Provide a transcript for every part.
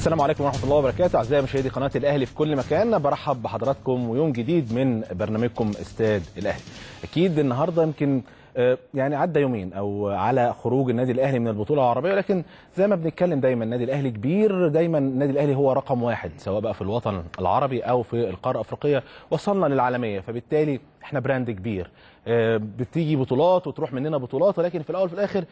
السلام عليكم ورحمة الله وبركاته. أعزائي مشاهدي قناة الأهلي في كل مكان، برحب بحضراتكم ويوم جديد من برنامجكم استاد الأهلي. أكيد النهاردة يمكن يعني عدى يومين او على خروج النادي الاهلي من البطوله العربيه، لكن زي ما بنتكلم دايما النادي الاهلي كبير، دايما النادي الاهلي هو رقم واحد سواء بقى في الوطن العربي او في القاره الافريقيه، وصلنا للعالميه، فبالتالي احنا براند كبير. بتيجي بطولات وتروح مننا بطولات، ولكن في الاول وفي الاخر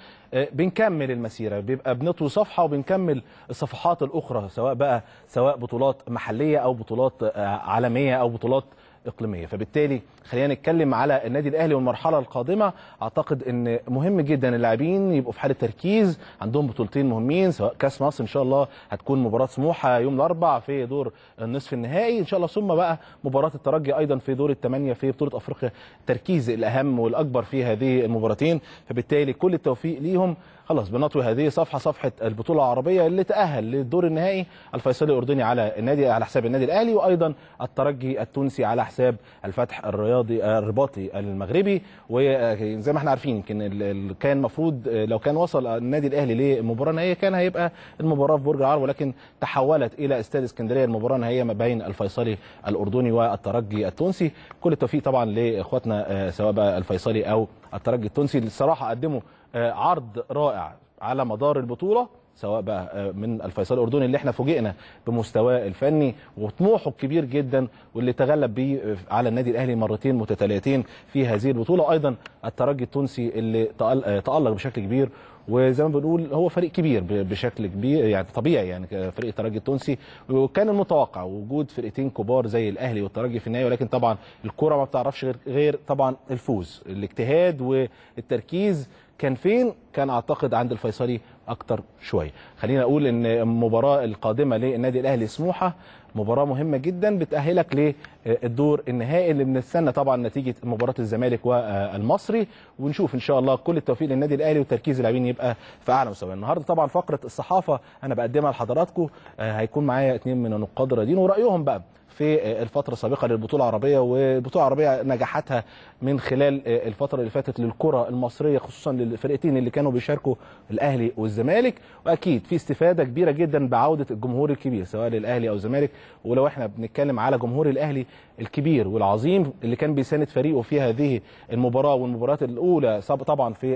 بنكمل المسيره، بيبقى بنطوي صفحه وبنكمل الصفحات الاخرى، سواء بطولات محليه او بطولات عالميه او بطولات اقليميه. فبالتالي خلينا نتكلم على النادي الاهلي والمرحله القادمه. اعتقد ان مهم جدا اللاعبين يبقوا في حاله تركيز، عندهم بطولتين مهمين، سواء كاس مصر ان شاء الله هتكون مباراه سموحه يوم الاربعاء في دور النصف النهائي ان شاء الله، ثم بقى مباراه الترجي ايضا في دور الثمانيه في بطوله افريقيا. التركيز الاهم والاكبر في هذه المباراتين، فبالتالي كل التوفيق ليهم. خلاص بنطوي هذه صفحه البطوله العربيه اللي تاهل للدور النهائي، الفيصلي الاردني على حساب النادي الاهلي، وايضا الترجي التونسي على حساب الفتح الرباطي المغربي. وزي ما احنا عارفين يمكن كان المفروض لو كان وصل النادي الاهلي لمباراه نهائيه كان هيبقى المباراه في برج العرب، ولكن تحولت الى استاد اسكندريه المباراه النهائيه ما بين الفيصلي الاردني والترجي التونسي. كل التوفيق طبعا لاخواتنا سواء بقى الفيصلي او الترجي التونسي، اللي الصراحه قدموا عرض رائع على مدار البطوله، سواء بقى من الفيصلي الاردني اللي احنا فوجئنا بمستواه الفني وطموحه الكبير جدا، واللي تغلب بيه على النادي الاهلي مرتين متتاليتين في هذه البطوله، ايضا الترجي التونسي اللي تالق بشكل كبير. وزي ما بنقول هو فريق كبير بشكل كبير، يعني طبيعي يعني فريق الترجي التونسي، وكان المتوقع وجود فرقتين كبار زي الاهلي والترجي في النهايه، ولكن طبعا الكره ما بتعرفش غير طبعا الفوز. الاجتهاد والتركيز كان فين؟ كان اعتقد عند الفيصلي اكتر شويه. خلينا اقول ان المباراه القادمه للنادي الاهلي سموحه مباراه مهمه جدا بتاهلك للدور النهائي، اللي بنستنى طبعا نتيجه مباراه الزمالك والمصري، ونشوف ان شاء الله كل التوفيق للنادي الاهلي وتركيز اللاعبين يبقى في اعلى مستوى. النهارده طبعا فقره الصحافه انا بقدمها لحضراتكم، هيكون معايا 2 من النقاد الرياضيين ورايهم بقى في الفترة السابقة للبطولة العربية، والبطولة العربية نجاحاتها من خلال الفترة اللي فاتت للكرة المصرية، خصوصا للفرقتين اللي كانوا بيشاركوا الأهلي والزمالك، وأكيد في استفادة كبيرة جدا بعودة الجمهور الكبير سواء للأهلي أو الزمالك. ولو احنا بنتكلم على جمهور الأهلي الكبير والعظيم اللي كان بيساند فريقه في هذه المباراة والمباريات الأولى طبعا في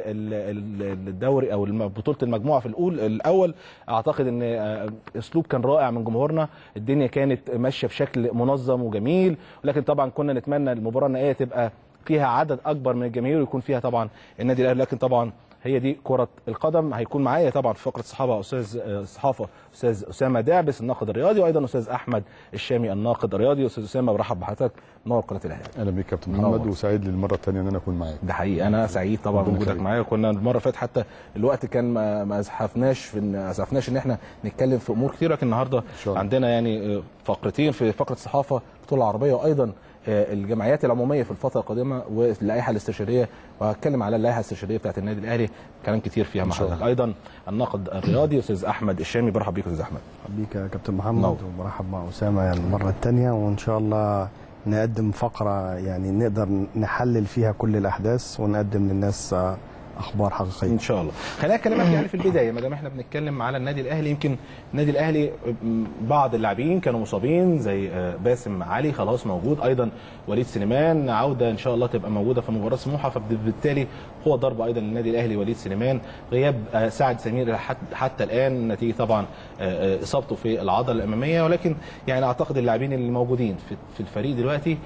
الدوري أو بطولة المجموعة في الأول، أعتقد أن أسلوب كان رائع من جمهورنا، الدنيا كانت ماشية بشكل منظم وجميل، ولكن طبعا كنا نتمنى المباراه النهائيه تبقى فيها عدد اكبر من الجماهير ويكون فيها طبعا النادي الاهلي، لكن طبعا هي دي كره القدم. هيكون معايا طبعا في فقره الصحافه استاذ اسامه دعبس الناقد الرياضي، وايضا استاذ احمد الشامي الناقد الرياضي. استاذ اسامه برحب بحضرتك، منور قناه الاهلي. اهلا بيك كابتن محمد، وسعيد للمره الثانيه ان انا اكون معاك. ده حقيقي انا سعيد طبعا بوجودك معايا. كنا المره اللي فاتت حتى الوقت كان ما اسعفناش ان احنا نتكلم في امور كتير، لكن النهارده عندنا يعني فقرتين في فقره الصحافه البطوله العربيه، وايضا الجمعيات العموميه في الفتره القادمه واللائحه الاستشاريه، وهتكلم على اللائحه الاستشاريه بتاعت النادي الاهلي كلام كتير فيها مع حضرتك. ايضا الناقد الرياضي استاذ احمد الشامي، برحب بيك استاذ احمد. بيك يا كابتن محمد، وبرحب مع اسامه المره الثانيه، وان شاء الله نقدم فقره يعني نقدر نحلل فيها كل الاحداث ونقدم للناس اخبار حقيقيه ان شاء الله. خلينا اكلمك يعني في البدايه ما دام احنا بنتكلم على النادي الاهلي، يمكن النادي الاهلي بعض اللاعبين كانوا مصابين زي باسم علي خلاص موجود، ايضا وليد سليمان عوده ان شاء الله تبقى موجوده في مباراه سموحه، فبالتالي هو ضربه ايضا للنادي الاهلي وليد سليمان. غياب سعد سمير حتى الان نتيجه طبعا اصابته في العضله الاماميه، ولكن يعني اعتقد اللاعبين اللي موجودين في الفريق دلوقتي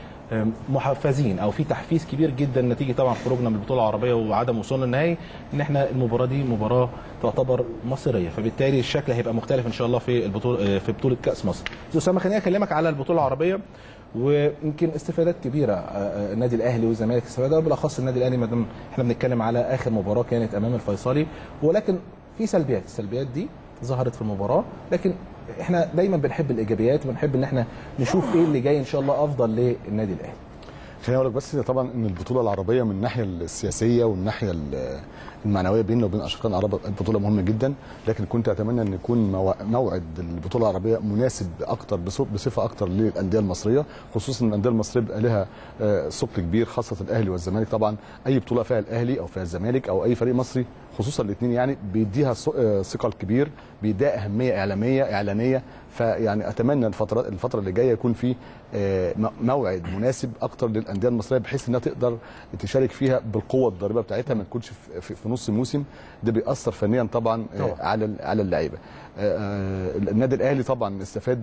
محفزين او في تحفيز كبير جدا نتيجه طبعا خروجنا من البطوله العربيه وعدم وصولنا للنهائي، ان احنا المباراه دي مباراه تعتبر مصيريه، فبالتالي الشكل هيبقى مختلف ان شاء الله في بطوله كاس مصر. اسامه خليني اكلمك على البطوله العربيه، ويمكن استفادات كبيره النادي الاهلي والزمالك استفادوا، بالاخص النادي الاهلي ما دام احنا بنتكلم على اخر مباراه كانت امام الفيصلي، ولكن في سلبيات، السلبيات دي ظهرت في المباراه، لكن احنا دايما بنحب الايجابيات وبنحب ان احنا نشوف ايه اللي جاي ان شاء الله افضل للنادي الاهلي. خليني اقول لك بس طبعا ان البطوله العربيه من الناحيه السياسيه والناحيه المعنويه بيننا وبين اشقائنا العرب البطوله مهمه جدا، لكن كنت اتمنى ان يكون موعد البطوله العربيه مناسب اكتر بصفه اكتر للانديه المصريه، خصوصا ان الانديه المصريه بيبقى لها ثقل كبير، خاصه الاهلي والزمالك. طبعا اي بطوله فيها الاهلي او فيها الزمالك او اي فريق مصري، خصوصا الاثنين يعني بيديها ثقل كبير، بيديها اهميه اعلانيه. فيعني اتمنى الفتره اللي جايه يكون في موعد مناسب اكتر للانديه المصريه، بحيث انها تقدر تشارك فيها بالقوه الضاربه بتاعتها، ما تكونش في نص الموسم. ده بيأثر فنيا طبعا على اللعيبه. النادي الاهلي طبعا استفاد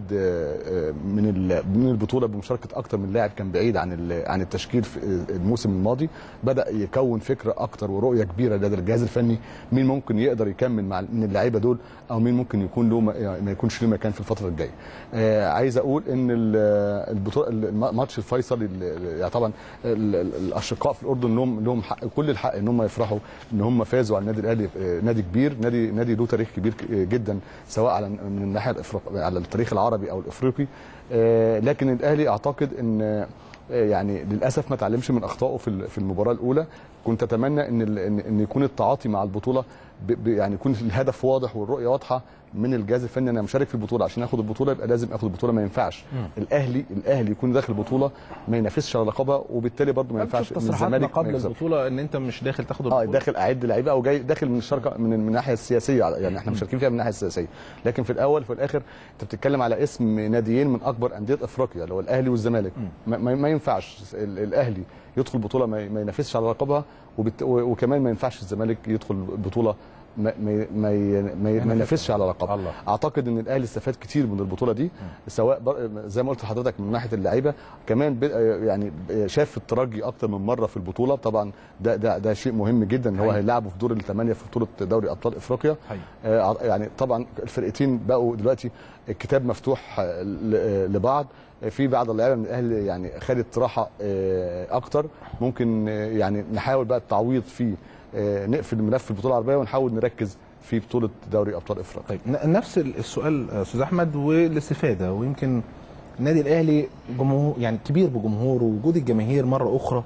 من البطوله بمشاركه اكتر من لاعب كان بعيد عن التشكيل في الموسم الماضي، بدا يكون فكره اكتر ورؤيه كبيره لدى الجهاز الفني مين ممكن يقدر يكمل من اللعيبه دول، او مين ممكن يكون له ما يكونش له مكان في الفتره الجايه. عايز اقول ان البطوله الماتش الفيصلي يعني طبعا الاشقاء في الاردن لهم حق، كل الحق ان هم يفرحوا ان هم فازوا على النادي الاهلي، نادي كبير، نادي له تاريخ كبير جدا، سواء من الناحيه على التاريخ العربي او الافريقي. لكن الاهلي اعتقد ان يعني للاسف ما تعلمش من اخطائه في المباراه الاولى. كنت اتمنى ان يكون التعاطي مع البطوله يعني يكون الهدف واضح والرؤيه واضحه من الجهاز الفني. انا مشارك في البطوله، عشان اخد البطوله يبقى لازم اخد البطوله، ما ينفعش الاهلي يكون داخل البطوله ما ينافسش على لقبها، وبالتالي برضه ما ينفعش ان الزمالك قبل البطوله ان انت مش داخل تاخد البطوله، داخل اعد لعيبه او جاي داخل من الشركه من الناحيه السياسيه، يعني احنا مشاركين فيها من الناحيه السياسيه. لكن في الاول وفي الاخر انت بتتكلم على اسم ناديين من اكبر انديه افريقيا اللي هو الاهلي والزمالك. ما ينفعش الاهلي يدخل بطوله ما ينافسش على لقبها، وكمان ما ينفعش الزمالك يدخل بطوله ما ينافسش على لقب. اعتقد ان الاهلي استفاد كتير من البطوله دي، سواء زي ما قلت لحضرتك من ناحيه اللعيبه، كمان يعني شاف الترجي اكتر من مره في البطوله. طبعا ده شيء مهم جدا ان هو هيلعبه في دور الثمانيه في بطوله دوري ابطال افريقيا. يعني طبعا الفرقتين بقوا دلوقتي الكتاب مفتوح لبعض. في بعض اللعيبه من الاهلي يعني خدت راحه اكتر، ممكن يعني نحاول بقى التعويض فيه، نقفل ملف البطوله العربيه ونحاول نركز في بطوله دوري ابطال افريقيا. طيب نفس السؤال استاذ احمد، والاستفاده، ويمكن النادي الاهلي جمهور يعني كبير بجمهوره، ووجود الجماهير مره اخرى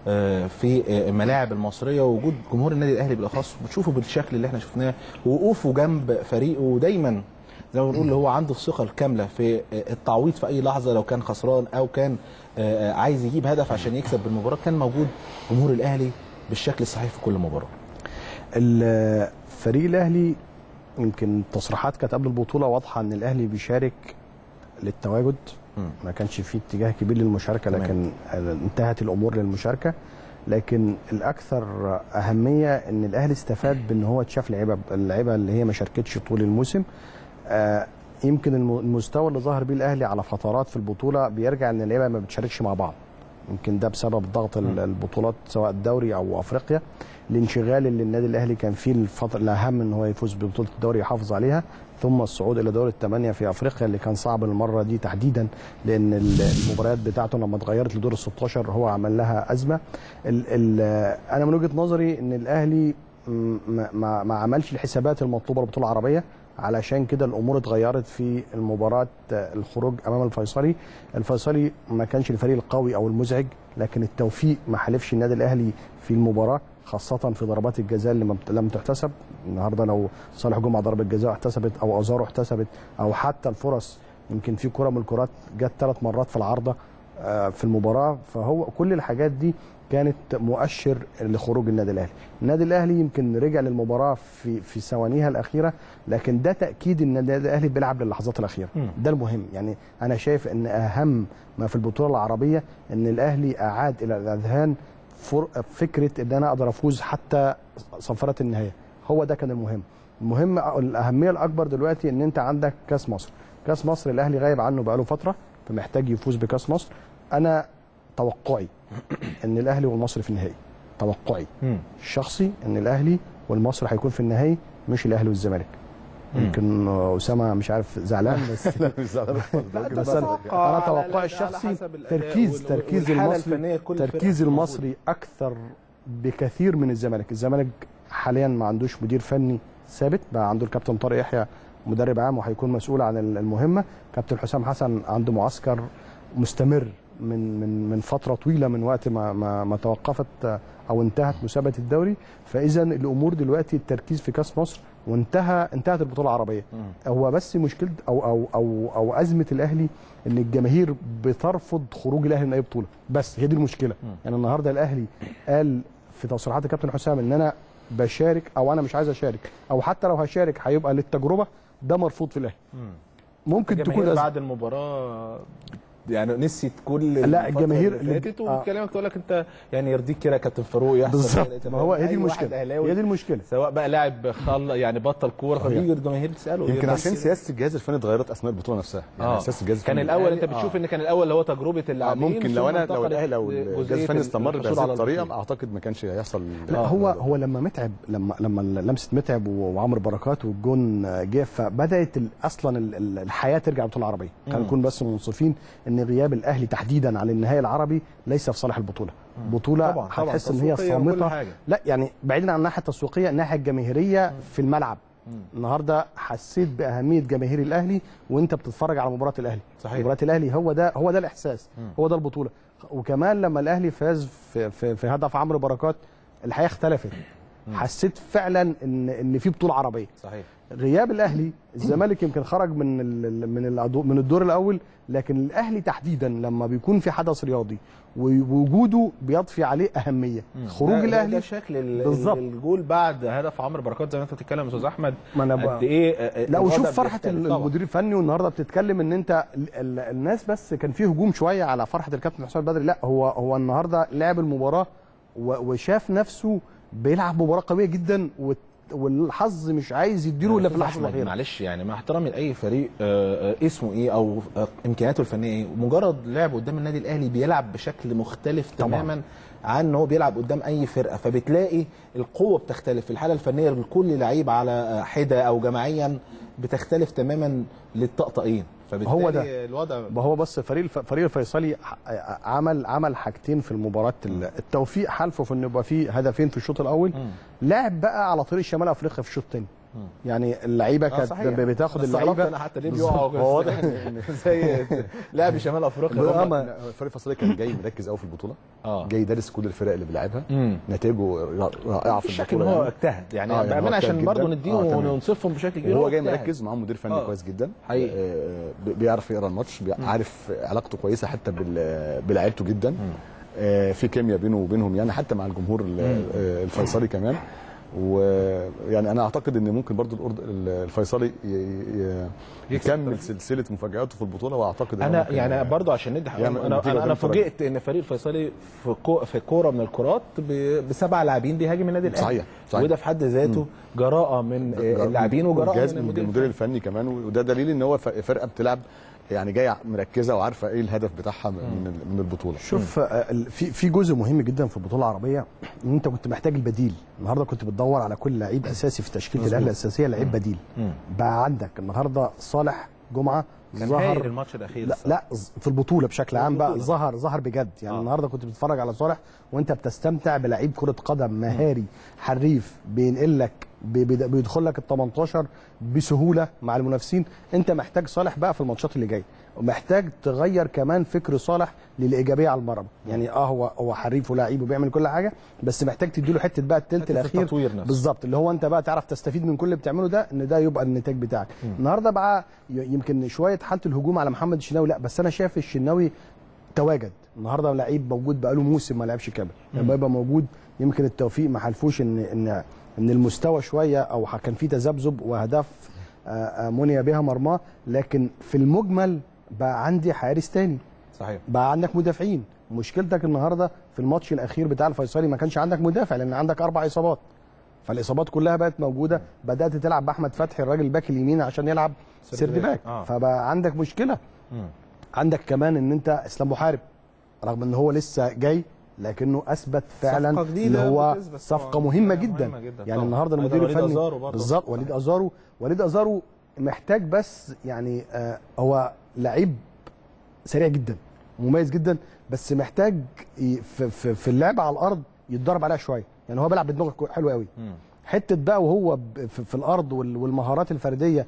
في الملاعب المصريه، ووجود جمهور النادي الاهلي بالاخص بتشوفه بالشكل اللي احنا شفناه، ووقوفه جنب فريقه دايما زي ما بنقول اللي هو عنده الثقه الكامله في التعويض في اي لحظه، لو كان خسران او كان عايز يجيب هدف عشان يكسب بالمباراه، كان موجود جمهور الاهلي بالشكل الصحيح في كل مباراه. الفريق الاهلي يمكن التصريحات كانت قبل البطوله واضحه ان الاهلي بيشارك للتواجد، ما كانش فيه اتجاه كبير للمشاركه، لكن انتهت الامور للمشاركه. لكن الاكثر اهميه ان الاهلي استفاد بان هو اتشاف اللعيبه اللي هي ما شاركتش طول الموسم. يمكن المستوى اللي ظهر بيه الاهلي على فترات في البطوله بيرجع ان اللعيبه ما بتشاركش مع بعض، يمكن ده بسبب ضغط البطولات سواء الدوري او افريقيا، الانشغال اللي النادي الاهلي كان فيه الفتره الاهم ان هو يفوز ببطوله الدوري يحافظ عليها، ثم الصعود الى دور الثمانيه في افريقيا اللي كان صعب المره دي تحديدا، لان المباريات بتاعته لما اتغيرت لدور ال 16 هو عمل لها ازمه. انا من وجهه نظري ان الاهلي ما عملش الحسابات المطلوبه للبطوله العربيه، علشان كده الامور اتغيرت في المباراه. الخروج امام الفيصلي ما كانش الفريق القوي او المزعج، لكن التوفيق ما حالفش النادي الاهلي في المباراه، خاصه في ضربات الجزاء اللي لم تحتسب. النهارده لو صالح جمعه ضربه جزاء احتسبت او ازارو احتسبت، او حتى الفرص، يمكن في كره من الكرات جت 3 مرات في العارضه في المباراه، فهو كل الحاجات دي كانت مؤشر لخروج النادي الاهلي. النادي الاهلي يمكن رجع للمباراه في ثوانيها الاخيره، لكن ده تاكيد ان النادي الاهلي بيلعب للحظات الاخيره. ده المهم. يعني انا شايف ان اهم ما في البطوله العربيه ان الاهلي اعاد الى الاذهان فكره ان انا اقدر افوز حتى صفاره النهايه، هو ده كان المهم. الاهميه الاكبر دلوقتي ان انت عندك كاس مصر الاهلي غايب عنه بقاله فتره، فمحتاج يفوز بكاس مصر. انا توقعي ان الاهلي والمصري في النهائي، توقعي الشخصي ان الاهلي والمصري هيكون في النهائي، مش الاهلي والزمالك. يمكن اسامه مش عارف زعلان، بس لا مش زعلان، بس انا توقعي الشخصي تركيز المصري اكثر بكثير من الزمالك حاليا ما عندوش مدير فني ثابت، بقى عنده الكابتن طارق يحيى مدرب عام وهيكون مسؤول عن المهمه. كابتن حسام حسن عنده معسكر مستمر من فتره طويله من وقت ما توقفت او انتهت مسابقه الدوري. فاذا الامور دلوقتي التركيز في كاس مصر انتهت البطوله العربيه. هو بس مشكله او ازمه الاهلي ان الجماهير بترفض خروج الاهلي من اي بطوله، بس هي دي المشكله. يعني النهارده الاهلي قال في تصريحات الكابتن حسام ان انا بشارك او انا مش عايز اشارك، او حتى لو هشارك هيبقى للتجربه، ده مرفوض في الاهلي. ممكن تكون بعد المباراه يعني نسيت كل لا الجماهير اللي فاتت وبتكلمك تقول لك انت يعني يرضيك كده كابتن فاروق يحصل بالظبط. ما هو هي دي المشكله، هي دي المشكله، سواء بقى لاعب يعني بطل كوره فبيجي الجماهير تساله. يمكن عشان سياسه الجهاز الفني اتغيرت اثناء البطوله نفسها. يعني سياسه الجهاز الفني كان الاول انت بتشوف ان كان الاول اللي هو تجربه اللاعبين. ممكن لو الاهلي لو الجهاز الفني استمر بهذه الطريقه اعتقد ما كانش هيحصل. لا هو لما متعب لما لمسه متعب وعمرو بركات والجون جه، فبدات اصلا الحياه ترجع البطوله العربيه. كان نكون بس منصفين ان غياب الاهلي تحديدا على النهائي العربي ليس في صالح البطوله. بطوله هتحس ان هي صامته، لا يعني بعيدا عن الناحيه التسويقيه، الناحيه الجماهيريه في الملعب. النهارده حسيت باهميه جماهير الاهلي وانت بتتفرج على مباراه الاهلي. صحيح. مباراه الاهلي هو ده الاحساس، هو ده البطوله. وكمان لما الاهلي فاز في هدف عمرو بركات الحياه اختلفت. حسيت فعلا ان في بطوله عربيه. صحيح. غياب الاهلي، الزمالك يمكن خرج من الدور الاول، لكن الاهلي تحديدا لما بيكون في حدث رياضي ووجوده بيضفي عليه اهميه. خروج الاهلي ده شكل الجول بعد هدف عمرو بركات زي ما انت بتتكلم يا استاذ احمد. قد ايه لا وشوف فرحه المدير الفني. والنهارده بتتكلم ان انت الناس بس كان فيه هجوم شويه على فرحه الكابتن حسام البدري. لا هو النهارده لعب المباراه وشاف نفسه بيلعب مباراه قويه جدا، والحظ مش عايز يديله الا في اللحظه الاخيره. معلش يعني مع احترامي لاي فريق اسمه ايه او امكانياته الفنيه ايه، مجرد لعب قدام النادي الاهلي بيلعب بشكل مختلف تماما عن ان هو بيلعب قدام اي فرقه، فبتلاقي القوه بتختلف في الحاله الفنيه لكل لعيب على حده او جماعيا بتختلف تماما للطقطقين. فبالتالي هو ده الوضع. هو بس فريق الفيصلي عمل حاجتين في المباراه. التوفيق حالفه في انه يبقى فيه هدفين في الشوط الاول. لعب بقى على طريق شمال افريقيا في الشوط الثاني. يعني اللعيبه كانت بتاخد اللعيبه. انا حتى ليه بيقعوا واضح زي لاعب شمال افريقيا. فريق الفيصلي كان جاي مركز قوي في البطوله. جاي دارس كل الفرق اللي بيلعبها. نتائجه رائعه في البطوله. هو اجتهد يعني بامانه عشان برضه نديهم وننصفهم بشكل كبير. هو جاي مركز معاه مدير فني كويس جدا. بيعرف يقرا الماتش، عارف علاقته كويسه حتى بلاعيبته جدا. في كيمياء بينه وبينهم يعني حتى مع الجمهور الفيصلي كمان. ويعني انا اعتقد ان ممكن برضو الفيصلي يكمل سلسله مفاجاته في البطوله. واعتقد انا يعني برضو عشان ندي انا فوجئت ان فريق الفيصلي في كوره من الكرات بسبع لاعبين بيهاجم النادي الاهلي. صحيح. وده في حد ذاته جراءه من اللاعبين وجراءه من المدير الفني كمان. وده دليل ان هو فرقه بتلعب يعني جايه مركزه وعارفه ايه الهدف بتاعها من البطوله. شوف في جزء مهم جدا في البطوله العربيه ان انت كنت محتاج البديل. النهارده كنت بتدور على كل لعيب اساسي في تشكيله الاهلي الاساسيه لعيب بديل. بقى عندك النهارده صالح جمعه ظهر الماتش الاخير. لا في البطوله بشكل عام بقى ظهر بجد. يعني النهارده كنت بتتفرج على صالح وانت بتستمتع بلعيب كره قدم مهاري حريف بينقل لك بيدخل لك ال 18 بسهوله مع المنافسين. انت محتاج صالح بقى في الماتشات اللي جايه، ومحتاج تغير كمان فكر صالح للايجابيه على المرمى. يعني هو حريف ولاعيب وبيعمل كل حاجه، بس محتاج تديله حته بقى الثلث الاخير بالظبط اللي هو انت بقى تعرف تستفيد من كل اللي بتعمله ده، ان ده يبقى النتاج بتاعك. النهارده بقى يمكن شويه حاله الهجوم على محمد الشناوي، لا بس انا شايف الشناوي تواجد النهارده لعيب موجود بقاله موسم ما لعبش كامل. لما يبقى موجود يمكن التوفيق ما حلفوش ان المستوى شويه او كان في تذبذب واهداف مني بها مرماه، لكن في المجمل بقى عندي حارس تاني. صحيح. بقى عندك مدافعين. مشكلتك النهارده في الماتش الاخير بتاع الفيصلي ما كانش عندك مدافع لان عندك 4 اصابات، فالاصابات كلها بقت موجوده. بدات تلعب باحمد فتحي الراجل الباك اليمين عشان يلعب سيرد باك. فبقى عندك مشكله. عندك كمان ان انت اسلام محارب رغم ان هو لسه جاي لكنه اثبت فعلا ان هو صفقه مهمه جدا. يعني النهارده المدير الفني بالظبط وليد ازارو محتاج بس يعني هو لعيب سريع جدا مميز جدا، بس محتاج في اللعب على الارض يتدرب عليها شويه. يعني هو بيلعب بدماغه حلو قوي، حته بقى وهو في الارض والمهارات الفرديه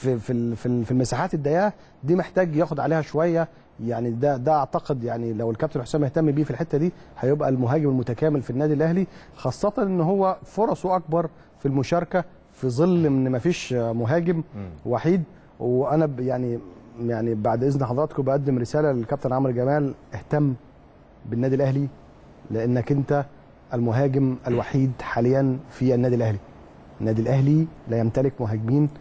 في المساحات الضيقه دي محتاج ياخد عليها شويه. يعني ده اعتقد يعني لو الكابتن حسام اهتم بيه في الحته دي هيبقى المهاجم المتكامل في النادي الاهلي، خاصه ان هو فرصه اكبر في المشاركه في ظل ان مفيش مهاجم وحيد. وانا يعني بعد اذن حضراتكم بقدم رساله للكابتن عمرو جمال، اهتم بالنادي الاهلي لانك انت المهاجم الوحيد حاليا في النادي الاهلي. النادي الاهلي لا يمتلك مهاجمين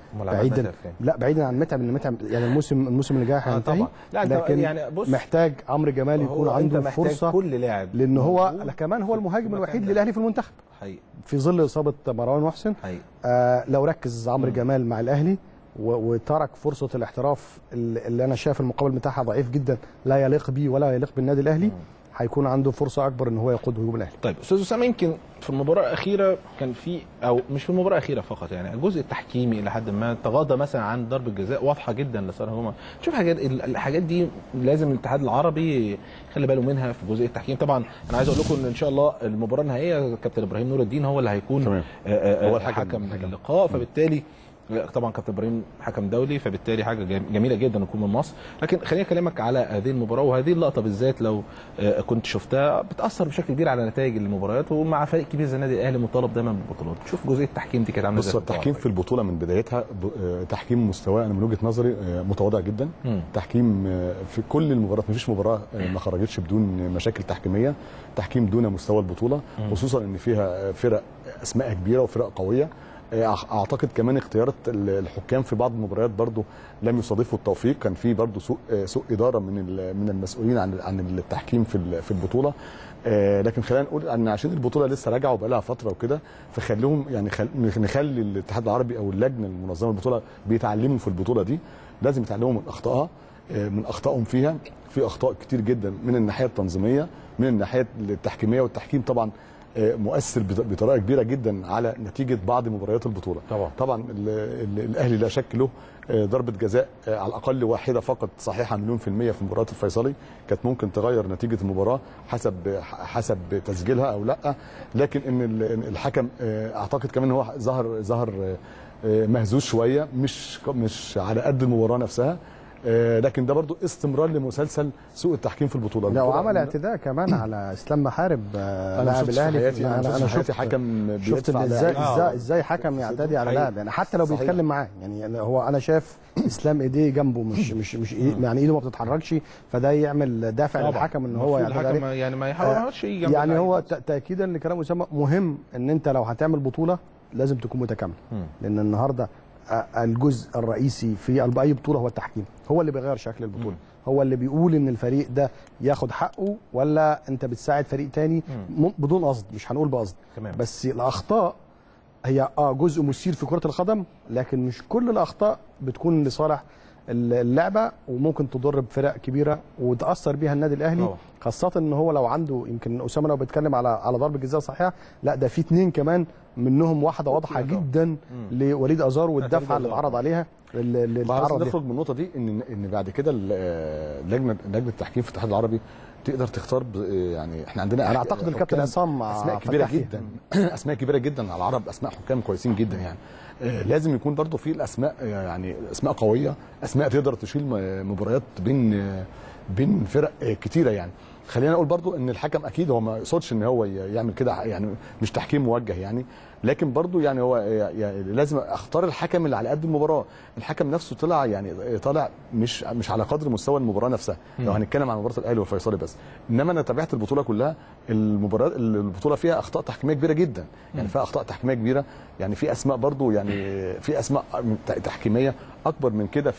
بعيدا عن متعب، ان متعب يعني الموسم اللي جاي هينتهي. لكن يعني محتاج عمرو جمال يكون عنده فرصه كل لاعب، لان هو كمان هو المهاجم الوحيد للاهلي في المنتخب حقيقي. في ظل اصابه مروان محسن لو ركز عمرو جمال مع الاهلي وترك فرصه الاحتراف اللي انا شايف المقابل بتاعها ضعيف جدا لا يليق بيه ولا يليق بالنادي الاهلي، هيكون عنده فرصه اكبر ان هو يقود هجوم الاهلي. طيب استاذ اسامه، يمكن في المباراه الاخيره كان في، او مش في المباراه الاخيره فقط، يعني الجزء التحكيمي الى حد ما تغاضى مثلا عن ضربه جزاء واضحه جدا لصالح هجوم. شوف الحاجات دي لازم الاتحاد العربي يخلي باله منها في جزء التحكيم. طبعا انا عايز اقول لكم ان شاء الله المباراه النهائيه كابتن ابراهيم نور الدين هو اللي هيكون هو الحكم اللقاء، فبالتالي طبعا كابتن ابراهيم حكم دولي، فبالتالي حاجه جميله جدا يكون من مصر. لكن خليني اكلمك على هذه المباراه وهذه اللقطه بالذات، لو كنت شفتها بتاثر بشكل كبير على نتائج المباريات، ومع فريق كبير زي النادي الاهلي مطالب دايما بالبطولات. شوف جزئيه التحكيم دي كانت عامله ازاي؟ بص، التحكيم في البطوله من بدايتها تحكيم مستواه انا من وجهه نظري متواضع جدا. تحكيم في كل المباريات، مفيش مباراه ما خرجتش بدون مشاكل تحكيميه. تحكيم دون مستوى البطوله، خصوصا ان فيها فرق اسماء كبيره وفرق قويه. اعتقد كمان اختيارات الحكام في بعض المباريات برضو لم يصادفوا التوفيق، كان في برضو سوء اداره من المسؤولين عن التحكيم في البطوله. لكن خلينا نقول ان عشان البطوله لسه راجعه وبقى لها فتره وكده، فخليهم يعني نخلي الاتحاد العربي او اللجنه المنظمه البطوله بيتعلموا في البطوله دي، لازم يتعلموا من اخطائها، من اخطائهم فيها. في اخطاء كتير جدا من الناحيه التنظيميه، من الناحيه التحكيميه، والتحكيم طبعا مؤثر بطريقه كبيره جدا على نتيجه بعض مباريات البطوله. طبعا الاهلي لا شك له ضربه جزاء على الاقل واحده فقط صحيحه 100% في مباراه الفيصلي، كانت ممكن تغير نتيجه المباراه حسب تسجيلها او لا. لكن ان الحكم اعتقد كمان هو ظهر مهزوز شويه، مش على قد المباراه نفسها. لكن ده برضو استمرار لمسلسل سوء التحكيم في البطوله. لو عمل اعتداء كمان على اسلام محارب لاعب الاهلي، انا شفت حكم شفت ازاي حكم يعتدي على لاعب، يعني حتى لو بيتكلم معاه. يعني هو انا شايف اسلام ايديه جنبه مش يعني ايده ما بتتحركش، فده يعمل دافع للحكم ان هو يعتدي عليه. يعني ما يحاولش يجي جنب يعني هو تاكيدا لكلام اسامه، مهم ان انت لو هتعمل بطوله لازم تكون متكامل، لان النهارده الجزء الرئيسي في اي بطوله هو التحكيم، هو اللي بيغير شكل البطوله، هو اللي بيقول ان الفريق ده ياخد حقه ولا انت بتساعد فريق تاني بدون قصد، مش هنقول بقصد. بس الاخطاء هي جزء مثير في كره القدم، لكن مش كل الاخطاء بتكون لصالح اللعبه، وممكن تضر بفرق كبيره وتاثر بيها النادي الاهلي. خاصه ان هو لو عنده، يمكن اسامه لو بيتكلم على ضربه جزاء صحيحه، لا ده في اثنين كمان منهم واحده واضحه جدا لوليد ازار والدفعه اللي اتعرض عليها اللي اتعرض. نخرج من النقطه دي ان بعد كده لجنه التحكيم في الاتحاد العربي تقدر تختار. يعني احنا عندنا انا اعتقد الكابتن عصام اسماء كبيره جدا اسماء كبيره جدا على العرب، اسماء حكام كويسين جدا. يعني لازم يكون برضو في الاسماء، يعني اسماء قويه، اسماء تقدر تشيل مباريات بين فرق كتيره. يعني خلينا نقول برضو ان الحكم اكيد هو ما يقصدش ان هو يعمل كده، يعني مش تحكيم موجه يعني، لكن برضو يعني هو يعني لازم اختار الحكم اللي على قد المباراه. الحكم نفسه طلع مش على قدر مستوى المباراه نفسها. لو هنتكلم عن مباراه الاهلي والفيصلي بس، انما انا تابعت البطوله كلها، البطوله فيها اخطاء تحكيميه كبيره جدا، يعني فيها اخطاء تحكيميه كبيره. يعني في اسماء برضو، يعني في اسماء تحكيميه اكبر من كده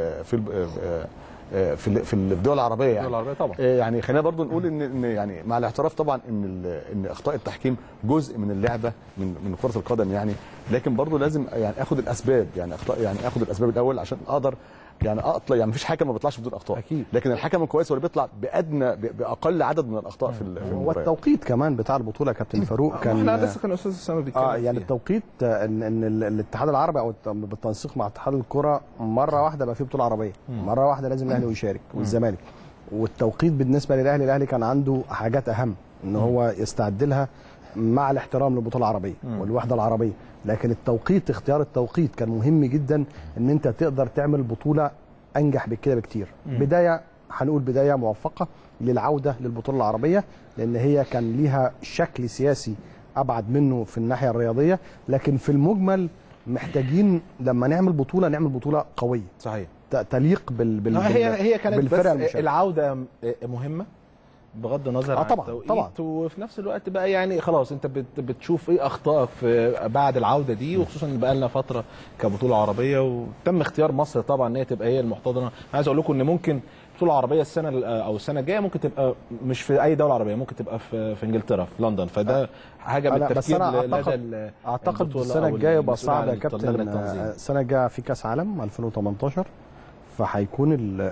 في الدول العربيه. يعني الدول العربيه طبعا. يعني خلينا برضو نقول ان يعني مع الاعتراف طبعا ان اخطاء التحكيم جزء من اللعبه من كره القدم يعني، لكن برضو لازم يعني اخد الاسباب، يعني اخد الاسباب الاول عشان اقدر يعني اطلع. يعني مفيش حكم ما بيطلعش بدون اخطاء اكيد، لكن الحكم الكويس هو اللي بيطلع باقل عدد من الاخطاء في المباراه. والتوقيت كمان بتاع البطوله كابتن فاروق كان احنا لسه كان استاذ اسامه بيتكلم يعني التوقيت ان الاتحاد العربي او بالتنسيق مع اتحاد الكره مره واحده بقى في بطوله عربيه، مره واحده لازم الاهلي يشارك والزمالك. والتوقيت بالنسبه للاهلي كان عنده حاجات اهم ان هو يستعد لها، مع الاحترام للبطوله العربيه والوحده العربيه، لكن التوقيت، اختيار التوقيت كان مهم جدا ان انت تقدر تعمل بطوله انجح بكده بكتير. بدايه هنقول بدايه موفقه للعوده للبطوله العربيه، لان هي كان ليها شكل سياسي ابعد منه في الناحيه الرياضيه، لكن في المجمل محتاجين لما نعمل بطوله قويه صحيح تليق هي كانت بالفرق بس العوده مهمه بغض النظر عن طبعا التوقيت، وفي نفس الوقت بقى يعني خلاص انت بتشوف ايه اخطائك في بعد العوده دي، وخصوصا ان بقى لنا فتره كبطوله عربيه، وتم اختيار مصر طبعا ان هي تبقى هي المحتضنه. عايز اقول لكم ان ممكن بطوله عربيه السنه الجايه ممكن تبقى مش في اي دوله عربيه، ممكن تبقى في انجلترا في لندن، فده حاجه من التفكير لدى اعتقد السنه الجايه يبقى صعب يا كابتن. السنه الجايه في كاس عالم 2018 فهيكون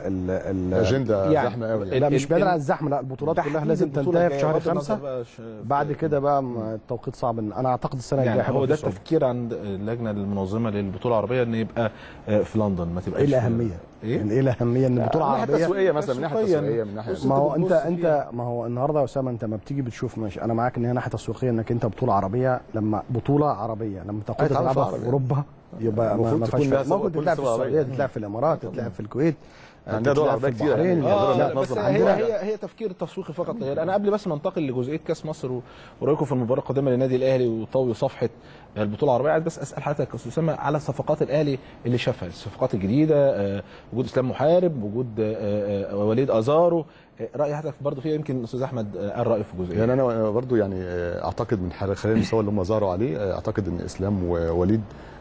الاجنده يعني زحمه قوي. لا مش بعيد عن الزحمه، لا البطولات كلها لازم تنتهي في شهر 5. بعد كده بقى التوقيت صعب. انا اعتقد السنه الجايه يعني هو ده التفكير عند اللجنه المنظمه للبطوله العربيه ان يبقى في لندن، ما تبقاش ايه الاهميه؟ يعني ايه الاهميه ان البطوله العربيه تسويقيه مثلا من ناحيه تسويقيه من ناحيه ما هو انت ما هو النهارده يا اسامه انت ما بتيجي بتشوف ماشي، انا معاك ان هي ناحيه تسويقيه انك انت بطوله عربيه، لما بطوله عربيه لما تقود تلعبها في اوروبا يبقى ما فيهاش ممكن تتلعب في السعوديه، تتلعب في الامارات، تتلعب في الكويت، عندنا دول عربيه كتير بس هي تفكير تسويقي فقط. انا قبل بس ما انتقل لجزئيه كاس مصر ورايكم في المباراه القادمه للنادي الاهلي وطوي صفحه البطوله العربيه، عايز بس اسال حضرتك يا استاذ اسامه على صفقات الاهلي اللي شافها، الصفقات الجديده، وجود اسلام محارب، وجود وليد ازارو، راي حضرتك برضه فيها؟ يمكن الاستاذ احمد قال رايه في جزئيه. يعني انا برضه يعني اعتقد من خلال المستوى اللي هم ظهروا عليه، اعتقد ان اسلام ووليد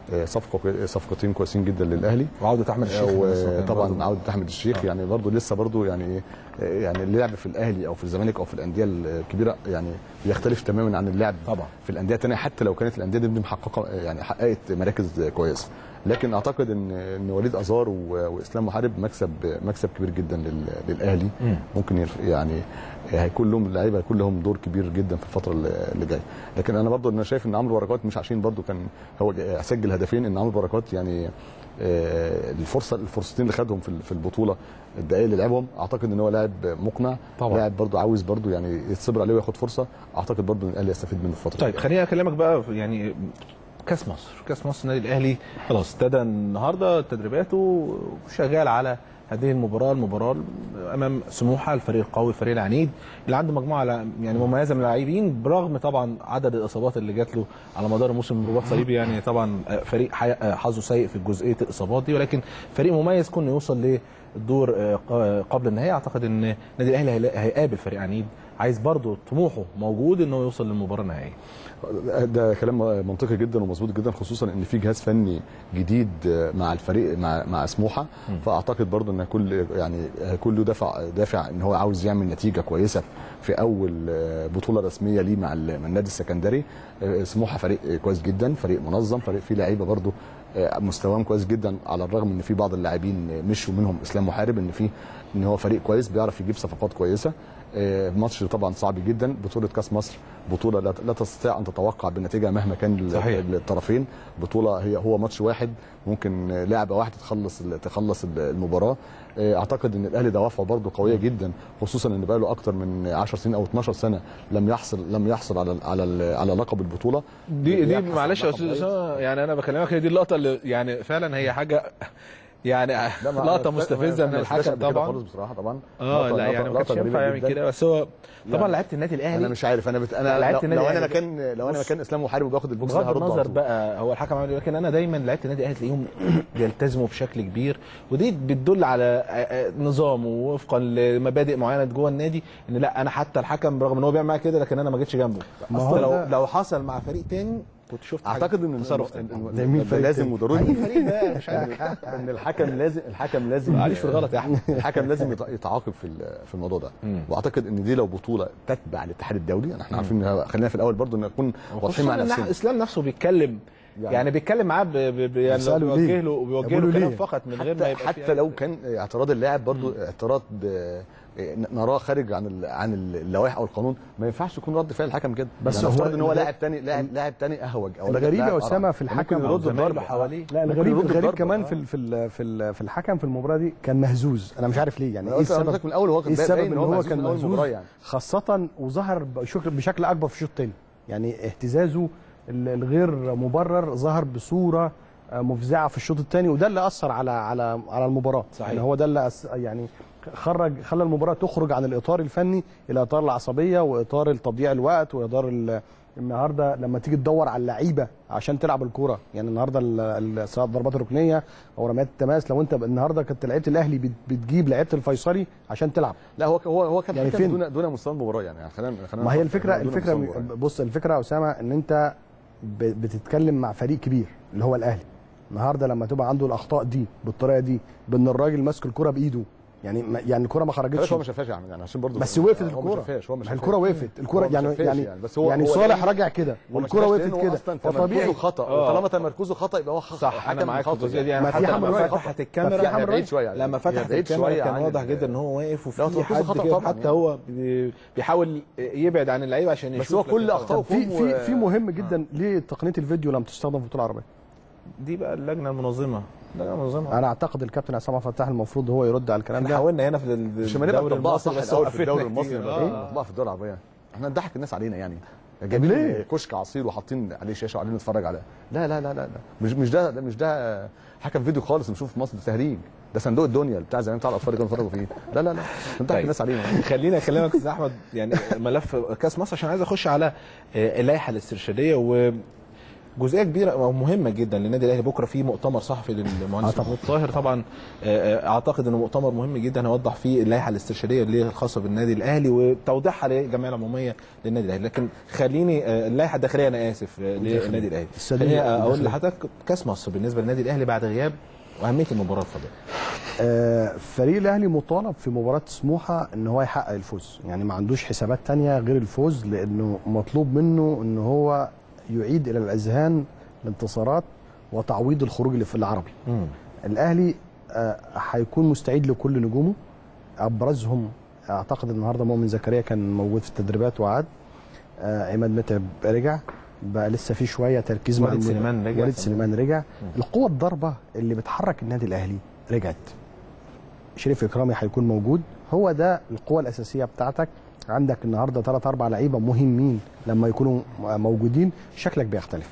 صفقتين كويسين جدا للاهلي، وعوده احمد الشيخ، وطبعا عوده احمد الشيخ يعني برضه لسه برضه يعني اللعب في الاهلي او في الزمالك او في الانديه الكبيره يعني بيختلف تماما عن اللعب طبعا في الانديه الثانيه، حتى لو كانت الانديه دي محققه يعني حققت مراكز كويسه. لكن اعتقد ان وليد ازار واسلام محارب مكسب كبير جدا للاهلي. ممكن يعني هيكون لهم اللعيبه هيكون لهم دور كبير جدا في الفتره اللي جايه. لكن انا برضه شايف ان عمرو بركات مش عشان برضه كان هو سجل هدفين، ان عمرو بركات يعني الفرصتين اللي خدهم في البطوله، الدقائق اللي لعبهم، اعتقد ان هو لاعب مقنع طبعا، لاعب برضه عاوز برضه يعني يتصبر عليه وياخد فرصه، اعتقد برضه ان الاهلي يستفيد منه الفتره. طيب خليني اكلمك بقى يعني كاس مصر النادي الاهلي خلاص ابتدى النهارده تدريباته وشغال على هذه المباراه امام سموحه، الفريق القوي، الفريق العنيد اللي عنده مجموعه يعني مميزه من اللاعبين، برغم طبعا عدد الاصابات اللي جات له على مدار الموسم، رباط صليبي يعني طبعا فريق حظه سيء في جزئيه الاصابات دي، ولكن فريق مميز كون يوصل للدور قبل النهائي. اعتقد ان النادي الاهلي هيقابل فريق عنيد عايز برضه طموحه موجود انه يوصل للمباراه النهائيه. ده كلام منطقي جدا ومظبوط جدا، خصوصا ان في جهاز فني جديد مع الفريق مع سموحه، فاعتقد برضه ان هيكون له دافع ان هو عاوز يعمل نتيجه كويسه في اول بطوله رسميه ليه مع النادي السكندري. سموحه فريق كويس جدا، فريق منظم، فريق فيه لعيبه برضه مستواهم كويس جدا، على الرغم ان في بعض اللاعبين مشوا منهم اسلام محارب، ان هو فريق كويس بيعرف يجيب صفقات كويسه. ماتش طبعا صعب جدا، بطوله كاس مصر بطوله لا تستطيع ان تتوقع بالنتيجه مهما كان الطرفين، بطوله هو ماتش واحد، ممكن لعبه واحده تخلص المباراه. اعتقد ان الاهلي دوافعه برضه قويه جدا، خصوصا ان بقى له اكتر من 10 سنين او 12 سنه لم يحصل على لقب البطوله دي معلش يا استاذ اسامه، يعني انا بكلمك هي دي اللقطه اللي يعني فعلا هي حاجه يعني لقطه مستفزه من الحكم طبعا بصراحه طبعا. لا يعني ما كانش ينفع يعمل كده، بس هو طبعا لعيبه النادي الاهلي انا مش عارف انا لو انا مكان اسلام محارب وباخد البوكس ده هرد. بغض النظر بقى هو الحكم عمل، لكن انا دايما لعيبه النادي الاهلي تلاقيهم بيلتزموا بشكل كبير، ودي بتدل على نظام ووفقا لمبادئ معينه جوه النادي، ان لا انا حتى الحكم برغم ان هو بيعمل معايا كده لكن انا ما جيتش جنبه. لو حصل مع فريق تاني كنت شفت اعتقد ان التصرف لازم وضروري فريق ده مش عارف ان الحكم لازم معلش في الغلط يا احمد، الحكم لازم يتعاقب في الموضوع ده. واعتقد ان دي لو بطوله تتبع الاتحاد الدولي، احنا عارفين خلينا في الاول برضو نكون واضحين مع نفسنا. اسلام نفسه بيتكلم يعني بيتكلم معاه يعني بيوجه له كلام فقط من غير ما يبقى حتى لو كان اعتراض اللاعب برضو اعتراض نراه خارج عن اللوائح او القانون، ما ينفعش يكون رد فعل الحكم كده. بس يعني هو ان هو لاعب تاني اهوج او الغريب يا اسامه في الحكم يرد الضرب حواليه. لا الغريب كمان في الحكم في المباراه دي كان مهزوز، انا مش عارف ليه يعني ايه السبب من الاول هو كان ان هو كان مهزوز يعني. خاصه وظهر بشكل اكبر في الشوط الثاني. يعني اهتزازه الغير مبرر ظهر بصوره مفزعه في الشوط الثاني، وده اللي اثر على المباراه. صحيح. يعني هو ده اللي يعني خلى المباراه تخرج عن الاطار الفني الى اطار العصبيه واطار تضييع الوقت واطار النهارده لما تيجي تدور على اللعيبه عشان تلعب الكوره. يعني النهارده سواء الضربات الركنيه او رميات التماس، لو انت النهارده كنت لعيبه الاهلي بتجيب لعيبه الفيصلي عشان تلعب. لا هو كان يعني فين دون مستوى المباراه. يعني خلينا ما هي الفكره بص، الفكره يا اسامه ان انت بتتكلم مع فريق كبير اللي هو الاهلي. النهارده لما تبقى عنده الاخطاء دي بالطريقه دي، بان الراجل ماسك الكوره بايده، يعني الكوره ما خرجتش، هو ما شافهاش يعني عشان برضه بس وقفت الكوره. هو ما شافهاش الكوره وقفت الكوره يعني بس هو يعني صالح راجع كده والكوره وقفت كده، فطبيعي خطا. طالما تمركزه خطا يبقى هو صح. انا معاك في الجزئيه دي. ما في حمل لما فتحت الكاميرا بعيد شويه، لما فتحت الكاميرا كان واضح جدا ان هو واقف وفي حد كده حتى هو بيحاول يبعد عن اللعيبه عشان يشوف. بس هو كل اخطائه في مهم جدا. ليه تقنيه الفيديو لم تستخدم في البطوله العربيه؟ دي بقى اللجنه المنظمه. انا اعتقد الكابتن عصام عبد الفتاح المفروض هو يرد على الكلام ده. احنا حاولنا هنا في الدوري المصري بس في الدوري المصري نطبقها في الدوري العربيه. احنا نضحك الناس علينا يعني. جايبين كشك عصير وحاطين عليه شاشه وقاعدين نتفرج عليه. لا لا لا لا مش ده حكم فيديو خالص بنشوف في مصر. تهريج. ده صندوق الدنيا بتاع زمان بتاع الاطفال اللي كانوا بيتفرجوا فيه. لا لا لا نضحك الناس علينا. خليني اكلمك يا استاذ احمد يعني ملف كاس مصر عشان عايز اخش على اللائحه الاسترشاديه جزئيه كبيره ومهمه جدا للنادي الاهلي. بكره في مؤتمر صحفي للمهندس محمود طاهر طبعا. اعتقد انه مؤتمر مهم جدا هيوضح فيه اللائحه الاسترشاديه اللي الخاصه بالنادي الاهلي وتوضيحها للجمعيه العموميه للنادي الاهلي. لكن خليني اللائحه الداخليه انا اسف للنادي الاهلي. خليني اقول لحضرتك كاس مصر بالنسبه للنادي الاهلي بعد غياب واهميه المباراه القادمه. فريق الاهلي مطالب في مباراه سموحه ان هو يحقق الفوز. يعني ما عندوش حسابات ثانيه غير الفوز، لانه مطلوب منه ان هو يعيد الى الاذهان الانتصارات وتعويض الخروج اللي في العربي. الاهلي هيكون مستعد لكل نجومه. ابرزهم اعتقد النهارده مؤمن زكريا كان موجود في التدريبات وعاد. عماد متعب رجع، بقى لسه في شويه تركيز مع وليد سليمان رجع. القوه الضربه اللي بتحرك النادي الاهلي رجعت. شريف اكرامي هيكون موجود. هو ده القوه الاساسيه بتاعتك. عندك النهارده 3 4 لعيبه مهمين لما يكونوا موجودين شكلك بيختلف.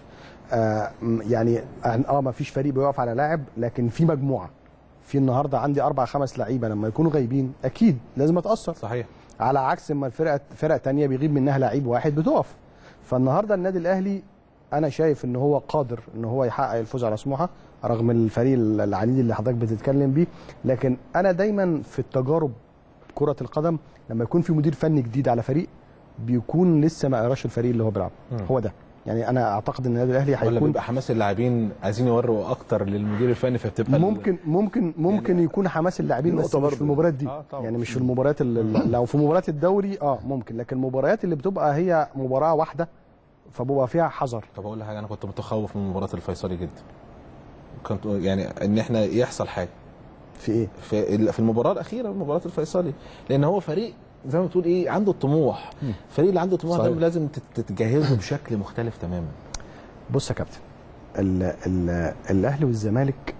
يعني ما فيش فريق بيقف على لاعب، لكن في مجموعه. في النهارده عندي 4 5 لعيبه لما يكونوا غايبين اكيد لازم اتاثر. صحيح. على عكس ما فرق ثانيه بيغيب منها لعيب واحد بتقف. فالنهارده النادي الاهلي انا شايف ان هو قادر ان هو يحقق الفوز على سموحه رغم الفريق العنيد اللي حضرتك بتتكلم بيه. لكن انا دايما في التجارب كرة القدم لما يكون في مدير فني جديد على فريق بيكون لسه ما قراش الفريق اللي هو بيلعب. هو ده. يعني انا اعتقد ان النادي الاهلي هيكون ولا بيبقى حماس اللاعبين عايزين يوروا اكتر للمدير الفني فبتبقى ممكن يعني يكون حماس اللاعبين بس مش في المباريات دي. يعني مش في المباريات لو في مباريات الدوري ممكن، لكن المباريات اللي بتبقى هي مباراه واحده فبيبقى فيها حذر. طب اقول لك حاجه، انا كنت متخوف من مباراه الفيصلي جدا. كنت يعني ان احنا يحصل حاجه في ايه في المباراه الاخيره مباراه الفيصلي، لان هو فريق زي ما بتقول ايه عنده الطموح. الفريق اللي عنده طموح لازم تتجهزه بشكل مختلف تماما. بص يا كابتن، الاهلي والزمالك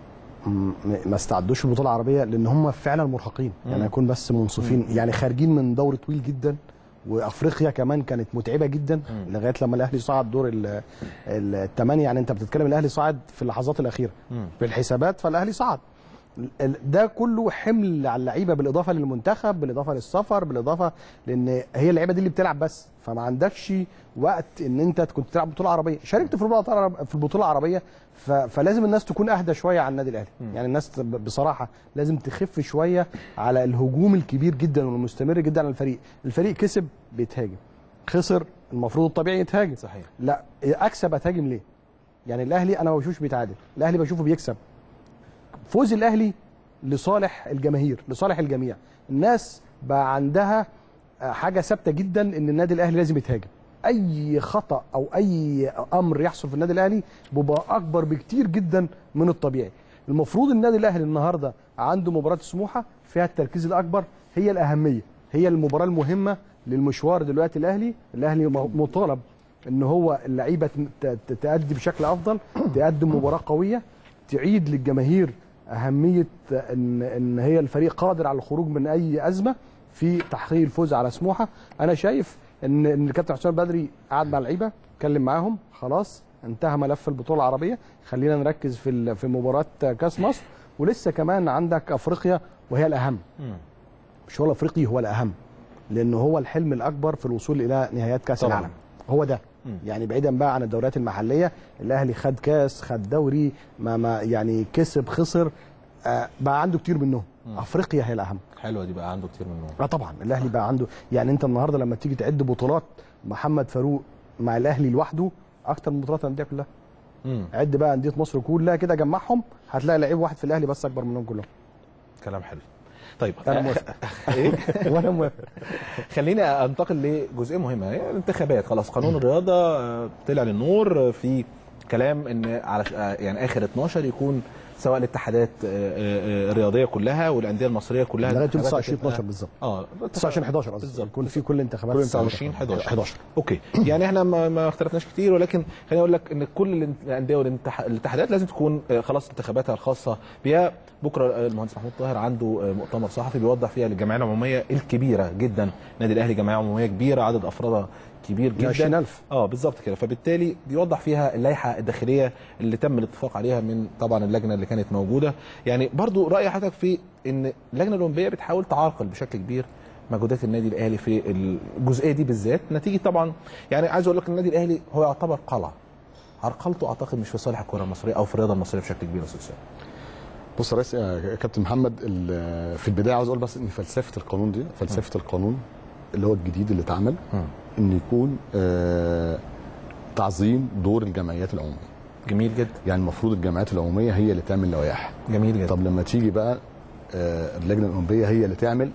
ما استعدوش البطوله العربيه لان هم فعلا مرهقين. يعني هيكون بس منصفين. يعني خارجين من دور طويل جدا، وافريقيا كمان كانت متعبه جدا لغايه لما الاهلي صعد دور الثمانيه. يعني انت بتتكلم الاهلي صعد في اللحظات الاخيره في الحسابات، فالاهلي صعد. ده كله حمل على اللعيبه بالاضافه للمنتخب بالاضافه للسفر بالاضافه لان هي اللعيبه دي اللي بتلعب بس، فما عندكش وقت ان انت كنت تلعب بطوله عربيه. شاركت في البطوله العربيه فلازم الناس تكون اهدى شويه على النادي الاهلي. يعني الناس بصراحه لازم تخف شويه على الهجوم الكبير جدا والمستمر جدا على الفريق. الفريق كسب بيتهاجم، خسر المفروض الطبيعي يتهاجم. صحيح. لا اكسب اتهاجم ليه؟ يعني الاهلي انا ما بشوفش بيتعادل، الاهلي بشوفه بيكسب. فوز الاهلي لصالح الجماهير لصالح الجميع. الناس بقى عندها حاجه ثابته جدا ان النادي الاهلي لازم يتهاجم. اي خطا او اي امر يحصل في النادي الاهلي بيبقى اكبر بكتير جدا من الطبيعي. المفروض النادي الاهلي النهارده عنده مباراه سموحه فيها التركيز الاكبر، هي الاهميه، هي المباراه المهمه للمشوار دلوقتي. الاهلي مطالب ان هو اللعيبه تأدي بشكل افضل، تقدم مباراه قويه، تعيد للجماهير اهميه ان هي الفريق قادر على الخروج من اي ازمه في تحقيق الفوز على سموحه. انا شايف ان الكابتن حسام بدري قعد مع اللعيبه اتكلم معاهم، خلاص انتهى ملف البطوله العربيه، خلينا نركز في مباراه كاس مصر، ولسه كمان عندك افريقيا وهي الاهم. مش هو الافريقي هو الاهم، لانه هو الحلم الاكبر في الوصول الى نهايات كاس العالم، هو ده. يعني بعيدا بقى عن الدوريات المحليه، الاهلي خد كاس، خد دوري، ما يعني كسب خسر، بقى عنده كتير منهم. افريقيا هي الاهم. حلوه دي، بقى عنده كتير منهم. طبعا الاهلي بقى عنده، يعني انت النهارده لما تيجي تعد بطولات محمد فاروق مع الاهلي لوحده اكتر من بطولات الانديه كلها. عد بقى انديه مصر كلها كده جمعهم، هتلاقي لعيب واحد في الاهلي بس اكبر منهم كلهم. كلام حلو. طيب انا موافق. ايه وانا موافق. خليني انتقل لجزئيه مهمه، هي الانتخابات. خلاص قانون الرياضه طلع للنور، في كلام ان على يعني اخر 12 يكون سواء الاتحادات الرياضيه كلها والانديه المصريه كلها لغايه 29 12 بالظبط. 29 11 قصدي يكون في كل انتخابات 29 11. اوكي. يعني احنا ما اختلفناش كتير، ولكن خليني اقول لك ان كل الانديه والاتحادات لازم تكون خلاص انتخاباتها الخاصه بها. بكره المهندس محمود طاهر عنده مؤتمر صحفي بيوضح فيها الجمعيه العموميه الكبيره جدا. النادي الاهلي جمعيه عموميه كبيره، عدد افرادها كبير جدا، 20,000. بالظبط كده. فبالتالي بيوضح فيها اللائحه الداخليه اللي تم الاتفاق عليها من طبعا اللجنه اللي كانت موجوده. يعني برضو راي حضرتك في ان اللجنه الاولمبيه بتحاول تعرقل بشكل كبير مجهودات النادي الاهلي في الجزئيه دي بالذات، نتيجه طبعا يعني عايز اقول لك النادي الاهلي هو يعتبر قلعه، عرقلته اعتقد مش في صالح الكره المصريه او في الرياضه المصريه بشكل كبير يا استاذ سامي. بص يا ريس يا كابتن محمد، في البدايه عاوز اقول بس ان فلسفه القانون دي، فلسفه القانون اللي هو الجديد اللي اتعمل، ان يكون تعظيم دور الجمعيات العموميه. جميل جدا. يعني المفروض الجمعيات العموميه هي اللي تعمل لوائح. جميل جدا. طب لما تيجي بقى اللجنه الاولمبيه هي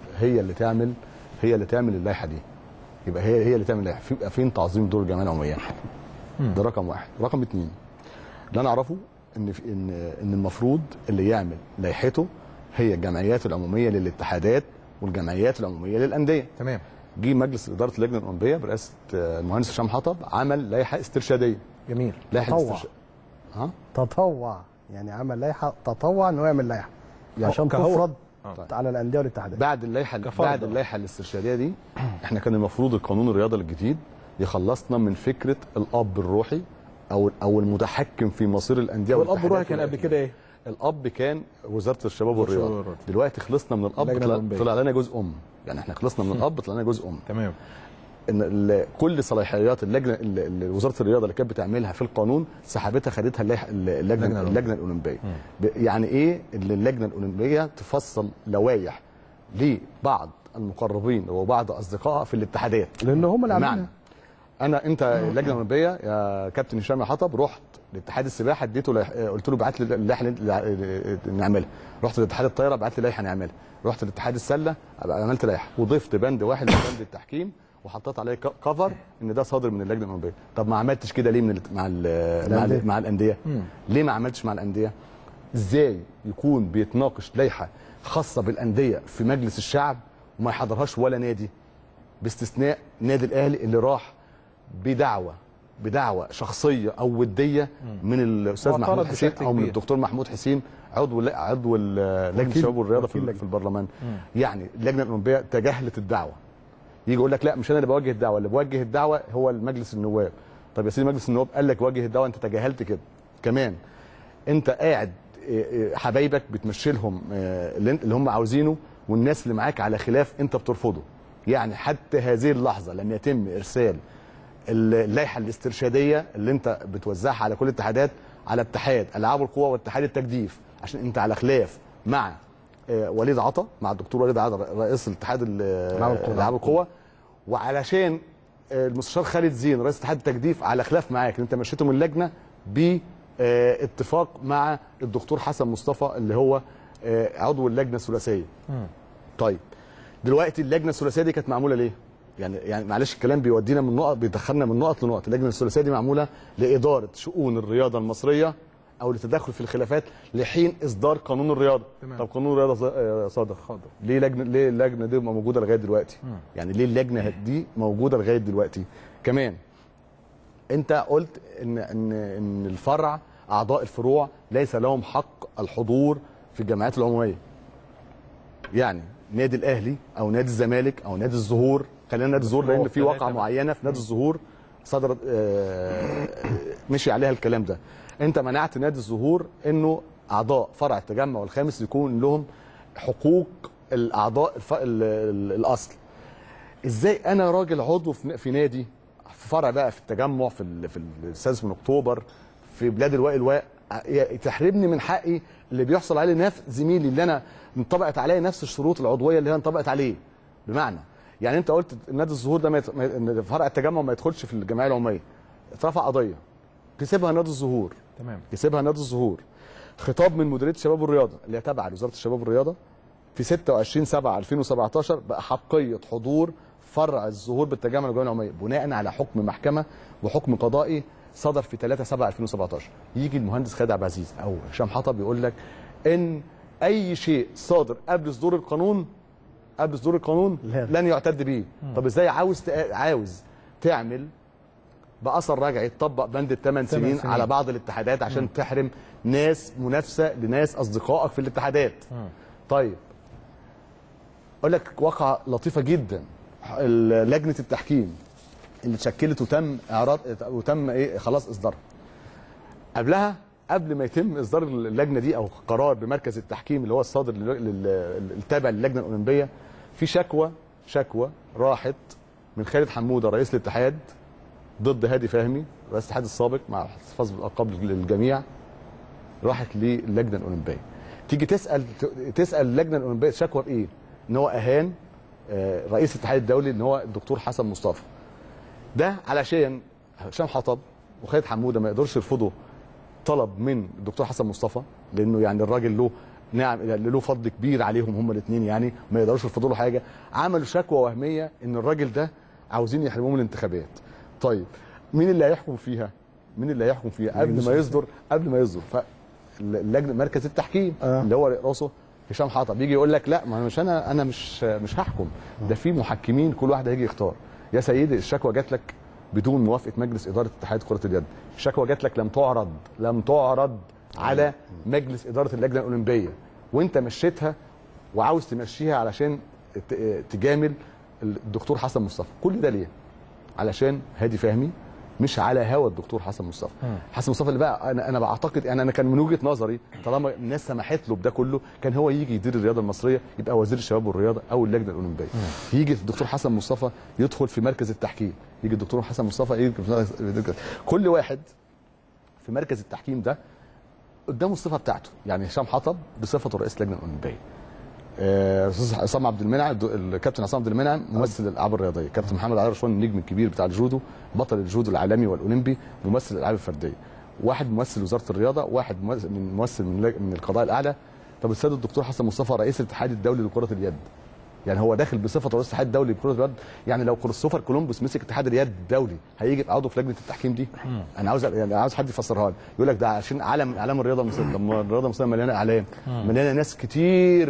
اللي تعمل اللائحه دي، يبقى هي اللي تعمل اللائحه، يبقى فين تعظيم دور الجمعيه العموميه؟ ده رقم واحد. رقم اتنين، اللي انا اعرفه ان المفروض اللي يعمل لائحته هي الجمعيات العموميه للاتحادات والجمعيات العموميه للانديه. تمام. جه مجلس اداره اللجنه الاولمبيه برئاسه المهندس هشام حطب عمل لائحه استرشاديه. جميل. لائحه تطوع، يعني عمل لائحه تطوع انه يعمل لائحه عشان تفرض على الانديه والاتحادات. بعد اللائحه الاسترشاديه دي احنا كان المفروض القانون الرياضي الجديد يخلصنا من فكره الاب الروحي او المتحكم في مصير الانديه والاتحادات. الاب الروحي كان قبل كده ايه؟ الاب كان وزاره الشباب والرياضه. دلوقتي خلصنا من الاب، طلع لنا جزء يعني احنا خلصنا من الاب، طلع لنا جزء تمام. ان كل صلاحيات اللجنه وزاره الرياضه اللي كانت بتعملها في القانون سحبتها، خدتها اللجنه الاولمبيه. يعني ايه اللجنه الاولمبيه تفصل لوائح لبعض المقربين وبعض اصدقائها في الاتحادات، لان هم اللي عاملينها. انت اللجنه الاولمبيه يا كابتن هشام يا حطب، رحت لاتحاد السباحه اديته قلت له ابعت لي اللائحه نعملها، رحت لاتحاد الطايره ابعت لي لائحه نعملها، رحت لاتحاد السله عملت لائحه وضفت بند واحد من بند التحكيم وحطيت عليه كفر ان ده صادر من اللجنه الاولمبيه. طب ما عملتش كده ليه مع الانديه؟ ليه ما عملتش مع الانديه؟ ازاي يكون بيتناقش لائحه خاصه بالانديه في مجلس الشعب وما يحضرهاش ولا نادي، باستثناء النادي الاهلي اللي راح بدعوه شخصيه او وديه من الاستاذ محمود حسين او من الدكتور محمود حسين عضو لجنه الشباب والرياضه في البرلمان. يعني اللجنه الاولمبيه تجاهلت الدعوه. يجي يقول لك لا مش انا اللي بوجه الدعوه، اللي بوجه الدعوه هو المجلس النواب. طب يا سيدي مجلس النواب قال لك وجه الدعوه، انت تجاهلت كده. كمان انت قاعد حبايبك بتمشي لهم اللي هم عاوزينه، والناس اللي معاك على خلاف انت بترفضه. يعني حتى هذه اللحظه لم يتم ارسال اللائحه الاسترشاديه اللي انت بتوزعها على كل الاتحادات على اتحاد العاب القوى واتحاد التجديف، عشان انت على خلاف مع وليد عطا، مع الدكتور وليد عطا رئيس الاتحاد العاب القوى، وعلشان المستشار خالد زين رئيس اتحاد التجديف على خلاف معاك، انت مشيته من اللجنه باتفاق مع الدكتور حسن مصطفى اللي هو عضو اللجنه الثلاثيه. طيب دلوقتي اللجنه الثلاثيه دي كانت معموله ليه؟ يعني معلش الكلام بيودينا من نقط، بيدخلنا من نقط لنقط. اللجنه الثلاثيه دي معموله لاداره شؤون الرياضه المصريه او للتدخل في الخلافات لحين اصدار قانون الرياضه. طب قانون الرياضه صادر، ليه اللجنه دي موجوده لغايه دلوقتي؟ يعني ليه اللجنه دي موجوده لغايه دلوقتي؟ كمان انت قلت ان الفرع اعضاء الفروع ليس لهم حق الحضور في الجمعيات العموميه. يعني نادي الاهلي او نادي الزمالك او نادي الزهور، خلينا نادي الزهور لان في واقعه معينه في نادي الزهور صدرت مشي عليها الكلام ده. انت منعت نادي الزهور انه اعضاء فرع التجمع الخامس يكون لهم حقوق الاعضاء الاصل. ازاي انا راجل عضو في نادي في فرع بقى في التجمع في السادس من اكتوبر في بلاد الواء تحرمني من حقي اللي بيحصل عليه نفس زميلي اللي انا انطبقت عليه نفس الشروط العضويه اللي هي انطبقت عليه. بمعنى يعني انت قلت نادي الزهور ده فرع التجمع ما يدخلش في الجمعيه العموميه، اترفع قضيه كسبها نادي الزهور. تمام. كسبها نادي الزهور. خطاب من مديريه الشباب والرياضه اللي هي تابعه لوزاره الشباب والرياضه في 26/7/2017 بأحقية حضور فرع الزهور بالتجمع الجمعيه العموميه بناء على حكم محكمه وحكم قضائي صدر في 3/7/2017. يجي المهندس خالد عبد العزيز او هشام حطب يقول لك ان اي شيء صادر قبل صدور القانون لن يعتد به. طب ازاي عاوز تعمل باثر رجعي تطبق بند ال8 سنين على بعض الاتحادات عشان تحرم ناس منافسه لناس اصدقائك في الاتحادات؟ طيب اقول لك واقعه لطيفه جدا. لجنه التحكيم اللي اتشكلت وتم خلاص اصدارها. قبل ما يتم اصدار اللجنه دي او قرار بمركز التحكيم اللي هو الصادر التابع للجنه الاولمبيه، في شكوى راحت من خالد حموده رئيس الاتحاد ضد هادي فهمي رئيس الاتحاد السابق مع احتفاظ بالالقاب للجميع، راحت للجنه الاولمبيه. تيجي تسال اللجنه الاولمبيه شكوى بايه؟ ان هو اهان رئيس الاتحاد الدولي ان هو الدكتور حسن مصطفى. ده علشان هشام حطب وخالد حموده ما يقدرش يرفضوا طلب من الدكتور حسن مصطفى، لانه يعني الراجل له فضل كبير عليهم هم الاثنين، يعني ما يقدروش يرفضوا له حاجه. عملوا شكوى وهميه ان الراجل ده عاوزين يحرموه من الانتخابات. طيب مين اللي هيحكم فيها؟ قبل ما يصدر فاللجنه مركز التحكيم اللي هو راسه هشام حطب يجي يقول لك لا ما مش انا مش هحكم، ده في محكمين كل واحد هيجي يختار. يا سيدي الشكوى جات لك بدون موافقه مجلس اداره اتحاد كره اليد، الشكوى جات لك لم تعرض على مجلس اداره اللجنه الاولمبيه، وانت مشيتها وعاوز تمشيها علشان تجامل الدكتور حسن مصطفى. كل ده ليه؟ علشان هادي فهمي مش على هوا الدكتور حسن مصطفى. حسن مصطفى اللي بقى انا بعتقد يعني انا كان من وجهه نظري طالما الناس سمحت له بده كله كان هو يجي يدير الرياضه المصريه، يبقى وزير الشباب والرياضه او اللجنه الاولمبيه. يجي الدكتور حسن مصطفى يدخل في مركز التحكيم، يجي الدكتور حسن مصطفى كل واحد في مركز التحكيم ده قدامه الصفه بتاعته. يعني هشام حطب بصفته رئيس اللجنه الاولمبيه، استاذ عصام عبد المنعم الكابتن عصام عبد المنعم ممثل الالعاب الرياضيه، كابتن محمد علي رشوان النجم الكبير بتاع الجودو بطل الجودو العالمي والاولمبي ممثل الالعاب الفرديه، واحد ممثل وزاره الرياضه، واحد ممثل من القضاء الاعلى. طب السيد الدكتور حسن مصطفى رئيس الاتحاد الدولي لكره اليد، يعني هو داخل بصفه رئيس الاتحاد الدولي لكره اليد. يعني لو كريستوفر كولومبوس مسك اتحاد اليد الدولي هيجي يبقى عضو في لجنه التحكيم دي؟ انا عاوز حد يفسرها لي، يقول لك ده عشان اعلام الرياضه المصريه. لما الرياضه المصريه مليانه اعلام، مليانه ناس كتير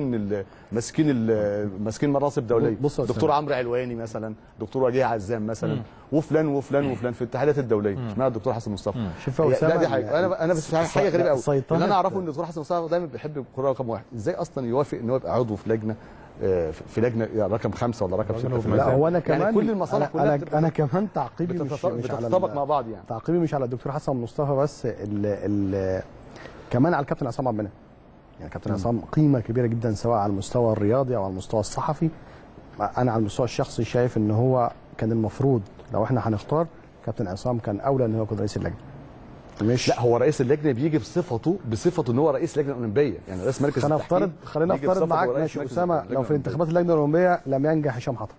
ماسكين مناصب دوليه، دكتور عمرو علواني مثلا، دكتور وجيه عزام مثلا، وفلان وفلان وفلان في الاتحادات الدوليه. اشمعنى الدكتور حسن مصطفى؟ لا دي حاجه انا بس حاجه غريبه قوي. اللي انا اعرفه ان الدكتور حسن مصطفى دايما بيحب الكره رقم واحد. ازاي اصلا يوافق ان هو يبقى عضو في لجنه رقم 5 ولا رقم 6 في لا هو انا كمان يعني كل المصالح كلها انا كمان تعقيبي مش بتتطابق مع بعض. يعني تعقيبي مش على الدكتور حسن مصطفى بس، كمان على الكابتن عصام عبد المنعم. يعني الكابتن عصام قيمه كبيره جدا سواء على المستوى الرياضي او على المستوى الصحفي. انا على المستوى الشخصي شايف ان هو كان المفروض لو احنا هنختار كابتن عصام كان اولى ان هو يكون رئيس اللجنه. لا هو رئيس اللجنه بيجي بصفته ان هو رئيس اللجنه الاولمبيه، يعني رئيس مركز التحكيم. خلينا نفترض معاك ماشي اسامه لو في انتخابات اللجنه الاولمبيه لم ينجح هشام حطب.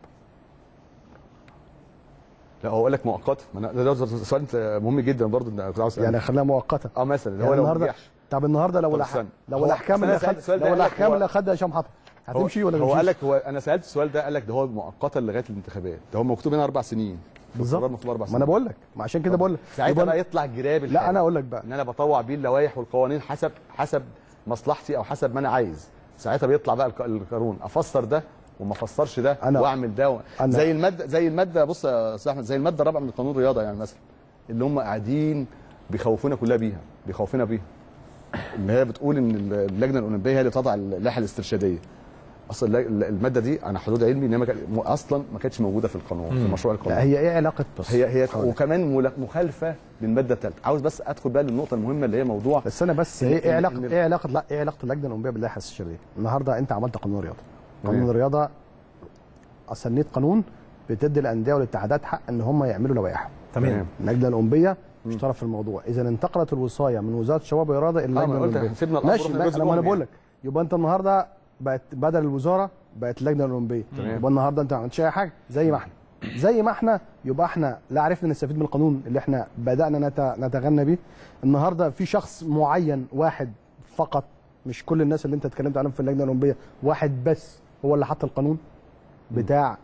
لا هو قال لك مؤقته، ده سؤال مهم جدا برضه انا كنت عاوز يعني خليها مؤقته مثلا هو لو نجحش. طب النهارده لو الاحكام اللي خدها هشام حطب هتمشي ولا هو قال لك انا سالت السؤال ده قال لك ده هو مؤقتا لغايه الانتخابات، ده هو مكتوب هنا 4 سنين بالظبط. ما انا بقول لك، ما عشان كده بقول لك ساعتها بقى يطلع جراب الحاجة. لا انا اقول لك بقى ان انا بطوع بيه اللوائح والقوانين حسب مصلحتي او حسب ما انا عايز. ساعتها بيطلع بقى القانون افسر ده وما افسرش ده واعمل ده زي الماده بص يا استاذ احمد، زي الماده الرابعه من قانون الرياضه يعني مثلا، اللي هم قاعدين بيخوفونا كلها بيها، اللي هي بتقول ان اللجنه الاولمبيه هي اللي تضع اللائحه الاسترشاديه. اصلا الماده دي انا حدود علمي ان هي اصلا ما كانتش موجوده في القانون في مشروع القانون. لا هي ايه علاقه بس هي وكمان مخالفه للماده الثالثه. عاوز بس ادخل بقى للنقطه المهمه اللي هي موضوع بس انا بس ايه علاقه اللجنه الاولمبيه باللائحه الاستشاريه؟ النهارده انت عملت قانون رياضه. قانون الرياضه سنيت قانون بتدي الانديه والاتحادات حق ان هم يعملوا لوائح. تمام. اللجنه الاولمبيه مش طرف في الموضوع. اذا انتقلت الوصايه من وزاره الشباب والرياضه الى اللجنه الاولمبيه. ماشي، انا بقول لك يبقى انت النهارده بقت بدل الوزاره بقت اللجنه الاولمبيه. يبقى النهارده انت ما عملتش اي حاجه زي ما احنا يبقى احنا لا عرفنا نستفيد من القانون اللي احنا بدانا نتغنى بيه. النهارده في شخص معين واحد فقط، مش كل الناس اللي انت اتكلمت عنهم في اللجنه الاولمبيه، واحد بس هو اللي حط القانون بتاع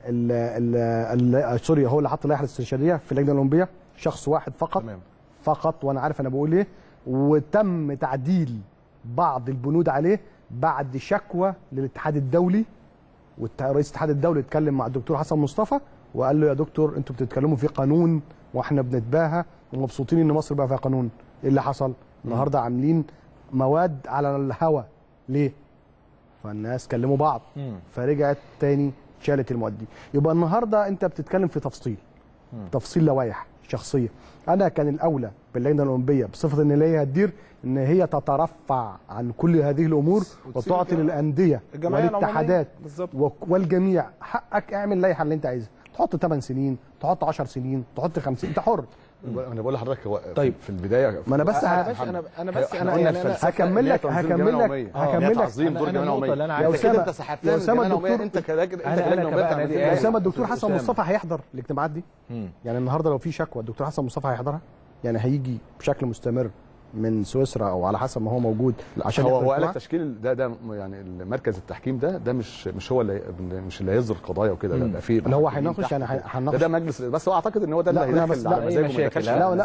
سوريا، هو اللي حط اللائحه الاستشاريه في اللجنه الاولمبيه، شخص واحد فقط. تمام. فقط، وانا عارف انا بقول ايه. وتم تعديل بعض البنود عليه بعد شكوى للاتحاد الدولي، ورئيس الاتحاد الدولي اتكلم مع الدكتور حسن مصطفى وقال له يا دكتور انتوا بتتكلموا في قانون واحنا بنتباهى ومبسوطين ان مصر بقى فيها قانون. ايه اللي حصل؟ النهارده عاملين مواد على الهوا ليه؟ فالناس كلموا بعض فرجعت تاني شالت المواد دي. يبقى النهارده انت بتتكلم في تفصيل لوائح شخصيه. انا كان الاولى باللجنه الاولمبيه بصفه ان هي هتدير ان هي تترفع عن كل هذه الامور وتعطي للانديه والاتحادات والجميع حقك. اعمل اللائحه اللي انت عايزها، تحط 8 سنين، تحط 10 سنين، تحط 50، انت حر. انا بقول لحضرتك هو طيب في البدايه ما انا بس انا يعني هكمل لك تعظيم دور الجمعيه العموميه. يا اسامه انت سحبت لي الجمعيه العموميه، انت يا اسامه الدكتور حسن مصطفى هيحضر الاجتماعات دي. يعني النهارده لو في شكوى الدكتور حسن مصطفى هيحضرها، يعني هيجي بشكل مستمر من سويسرا او على حسب ما هو موجود عشان هو قال لك تشكيل ده يعني مركز التحكيم ده مش هو اللي هيصدر قضايا وكده. ده في اللي هو هيناقش، يعني هنناقش ده مجلس، بس هو اعتقد ان هو ده اللي هيدخل على مزاجه.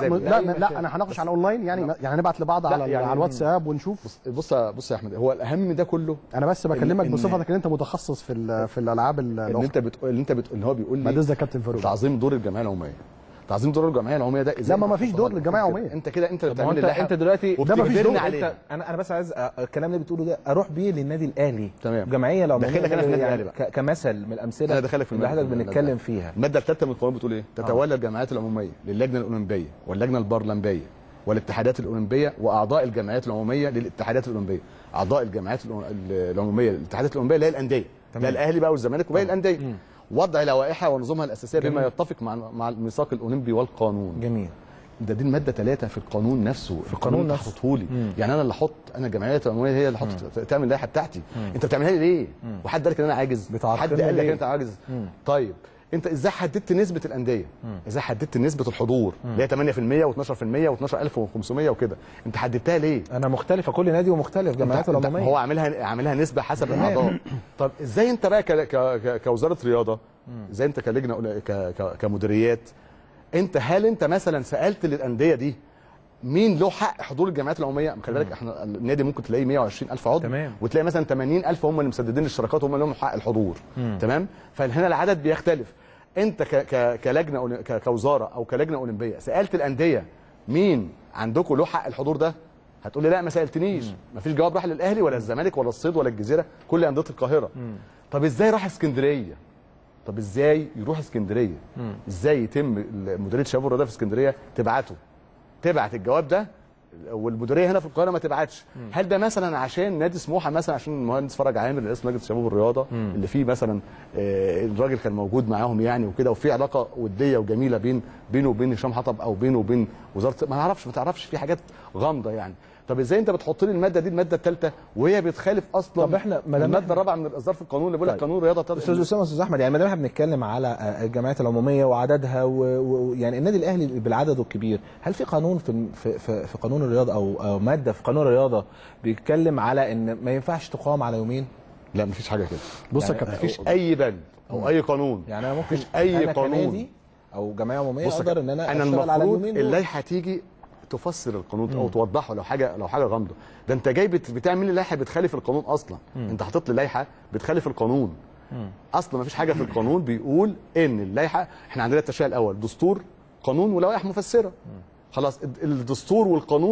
لا انا هناقش على اونلاين، يعني نبعت لبعض على الواتساب ونشوف. بص يا احمد، هو الاهم ده كله انا بس بكلمك بصفتك ان انت متخصص في الالعاب اللي انت اللي هو بيقول لي ما ده كابتن فاروق تعظيم دور الجمعيه العموميه. تعظيم دور الجمعيه العموميه ده لا ما فيش دور للجمعيه العموميه. انت كده انت بتعمل اللائحه، انت دلوقتي ده ما فيش دور عليه. انا بس عايز الكلام اللي بتقوله ده اروح بيه للنادي الاهلي. تمام. الجمعيه العموميه داخلك انا في النادي الاهلي بقى كمثل من الامثله انا داخلك في اللي حضرتك بنتكلم فيها. الماده الثالثه من القانون بتقول ايه؟ تتولى الجمعيات العموميه للجنه الاولمبيه واللجنه البارلمانيه والاتحادات الاولمبيه واعضاء الجمعيات العموميه للاتحادات الاولمبيه. اعضاء الجمعيات العموميه للاتحادات الاولمبيه اللي هي الانديه، ده الاهلي بقى والزمالك وباقي الانديه. وضع لوائحها ونظامها الاساسيه بما يتفق مع الميثاق الاولمبي والقانون. جميل. دي الماده 3 في القانون نفسه، في القانون نفسه حطه لي. يعني انا اللي احط، انا الجمعيات العموميه هي اللي تعمل اللائحه بتاعتي. انت بتعملها لي ليه؟ وحد قال لك ان انا عاجز؟ حد قال لك ان انت عاجز؟ طيب انت ازاي حددت نسبه الانديه؟ ازاي حددت نسبه الحضور اللي هي 8% و12% و12500 وكده؟ انت حددتها ليه؟ انا مختلفه، كل نادي ومختلف جمعياته العموميه. هو عاملها نسبه حسب الاعضاء. طب ازاي انت بقى كوزاره رياضه، ازاي انت كلجنه كمديريات، هل انت مثلا سالت للانديه دي مين له حق حضور الجمعيات العموميه؟ خلي بالك احنا النادي ممكن تلاقيه 120,000 عضو، تمام. وتلاقي مثلا 80,000 هم اللي مسددين الاشتراكات وهم اللي لهم حق الحضور. تمام. فهنا العدد بيختلف. انت كلجنه كوزاره او كلجنه اولمبيه سالت الانديه مين عندكم له حق الحضور ده؟ هتقول لي لا ما سالتنيش. مفيش جواب راح للاهلي ولا الزمالك ولا الصيد ولا الجزيره، كل انديه القاهره. طب ازاي راح اسكندريه؟ طب ازاي يروح اسكندريه؟ ازاي يتم مديريه الشباب والرياضه في اسكندريه تبعت الجواب ده والمديريه هنا في القاهره ما تبعتش؟ هل ده مثلا عشان نادي سموحه مثلا، عشان المهندس فرج عامر رئيس لجنه الشباب والرياضه اللي فيه مثلا الراجل كان موجود معاهم يعني وكده، وفي علاقه وديه وجميله بينه وبين هشام حطب او بينه وبين وزاره، ما تعرفش في حاجات غامضه يعني. طب ازاي انت بتحط لي الماده دي الماده الثالثه وهي بتخالف اصلا طب احنا الماده الرابعه من الاصدار في القانون اللي بيقول لك قانون رياضه استاذ اسامه استاذ احمد، يعني ما دام احنا بنتكلم على الجمعيات العموميه وعددها ويعني النادي الاهلي بالعدد الكبير، هل في قانون في قانون الرياضه او ماده في قانون الرياضه بيتكلم على ان ما ينفعش تقام على يومين؟ لا مفيش حاجه كده. بص يا يعني كابتن مفيش اي بند او اي قانون، يعني انا ممكن اي أنا قانون كنادي او جمعيه عموميه اقدر ان انا اشتغل على اليومين دول. اللائحه تيجي تفسر القانون او توضحه لو حاجه غامضه. ده انت جاي بتعمل لي لائحه بتخالف القانون اصلا. انت حاطط لي لائحه بتخالف القانون. اصلا ما فيش حاجه في القانون بيقول ان اللائحه، احنا عندنا التشريع الاول دستور قانون ولوائح مفسره. خلاص الدستور والقانون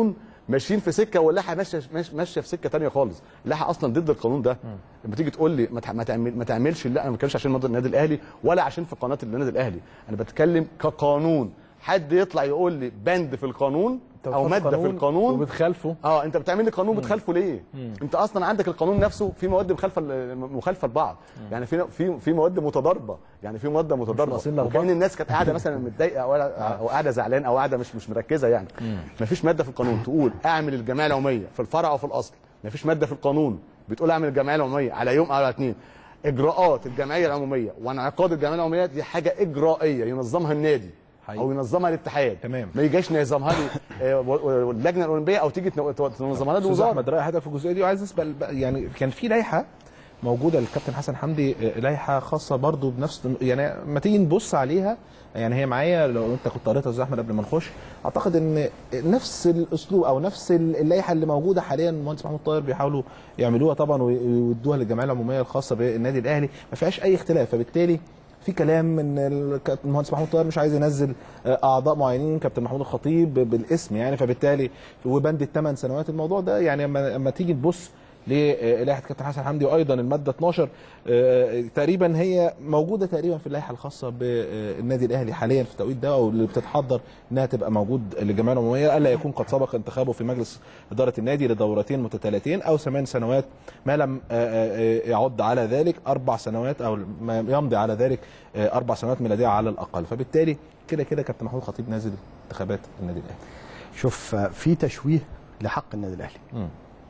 ماشيين في سكه واللائحه ماشيه في سكه ثانيه خالص. اللائحه اصلا ضد القانون ده. لما تيجي تقول لي ما تعملش، لا انا ما بتكلمش عشان ماضي النادي الاهلي ولا عشان في قناه النادي الاهلي، انا بتكلم كقانون. حد يطلع يقول لي بند في القانون او ماده في القانون وبتخالفه، انت بتعمل لي قانون بتخالفه ليه؟ انت اصلا عندك القانون نفسه في مواد مخالفه لبعض، يعني في مواد متضاربه، يعني في مواد متضاربه، وكان الناس كانت قاعده مثلا متضايقه او قاعده زعلان او قاعده مش مركزه يعني. مفيش ماده في القانون تقول اعمل الجمعيه العموميه في الفرع او في الاصل، مفيش ماده في القانون بتقول اعمل الجمعيه العموميه على يوم او على 2. اجراءات الجمعيه العموميه وانعقاد الجمعيه العموميه دي حاجه اجرائيه ينظمها النادي او ينظمها الاتحاد. تمام. ما يجيش ينظمها لي اللجنه الاولمبيه او تيجي تنظمها لي الوزاره. احمد راي حضرتك في الجزئيه دي، وعايز اسال يعني كان في لائحه موجوده للكابتن حسن حمدي، لائحه خاصه برضو بنفس، يعني ما تيجي نبص عليها، يعني هي معايا لو انت كنت قريتها يا احمد قبل ما نخش، اعتقد ان نفس الاسلوب او نفس اللائحه اللي موجوده حاليا المهندس محمود طاهر بيحاولوا يعملوها طبعا ويودوها للجمعيه العموميه الخاصه بالنادي الاهلي، ما فيهاش اي اختلاف. فبالتالي في كلام ان المهندس محمود طاهر مش عايز ينزل اعضاء معينين، كابتن محمود الخطيب بالاسم يعني، فبالتالي وبند ال8 سنوات الموضوع ده يعني اما تيجي تبص للائحه كابتن حسن حمدي، وايضا الماده 12 تقريبا هي موجوده تقريبا في اللائحه الخاصه بالنادي الاهلي حاليا في التوقيت ده، او اللي بتتحضر انها تبقى موجود للجمعيه العموميه، الا يكون قد سبق انتخابه في مجلس اداره النادي لدورتين متتاليتين او 8 سنوات ما لم يعد على ذلك 4 سنوات، او ما يمضي على ذلك 4 سنوات ميلاديه على الاقل. فبالتالي كده كابتن محمود الخطيب نازل انتخابات النادي الاهلي. شوف، في تشويه لحق النادي الاهلي.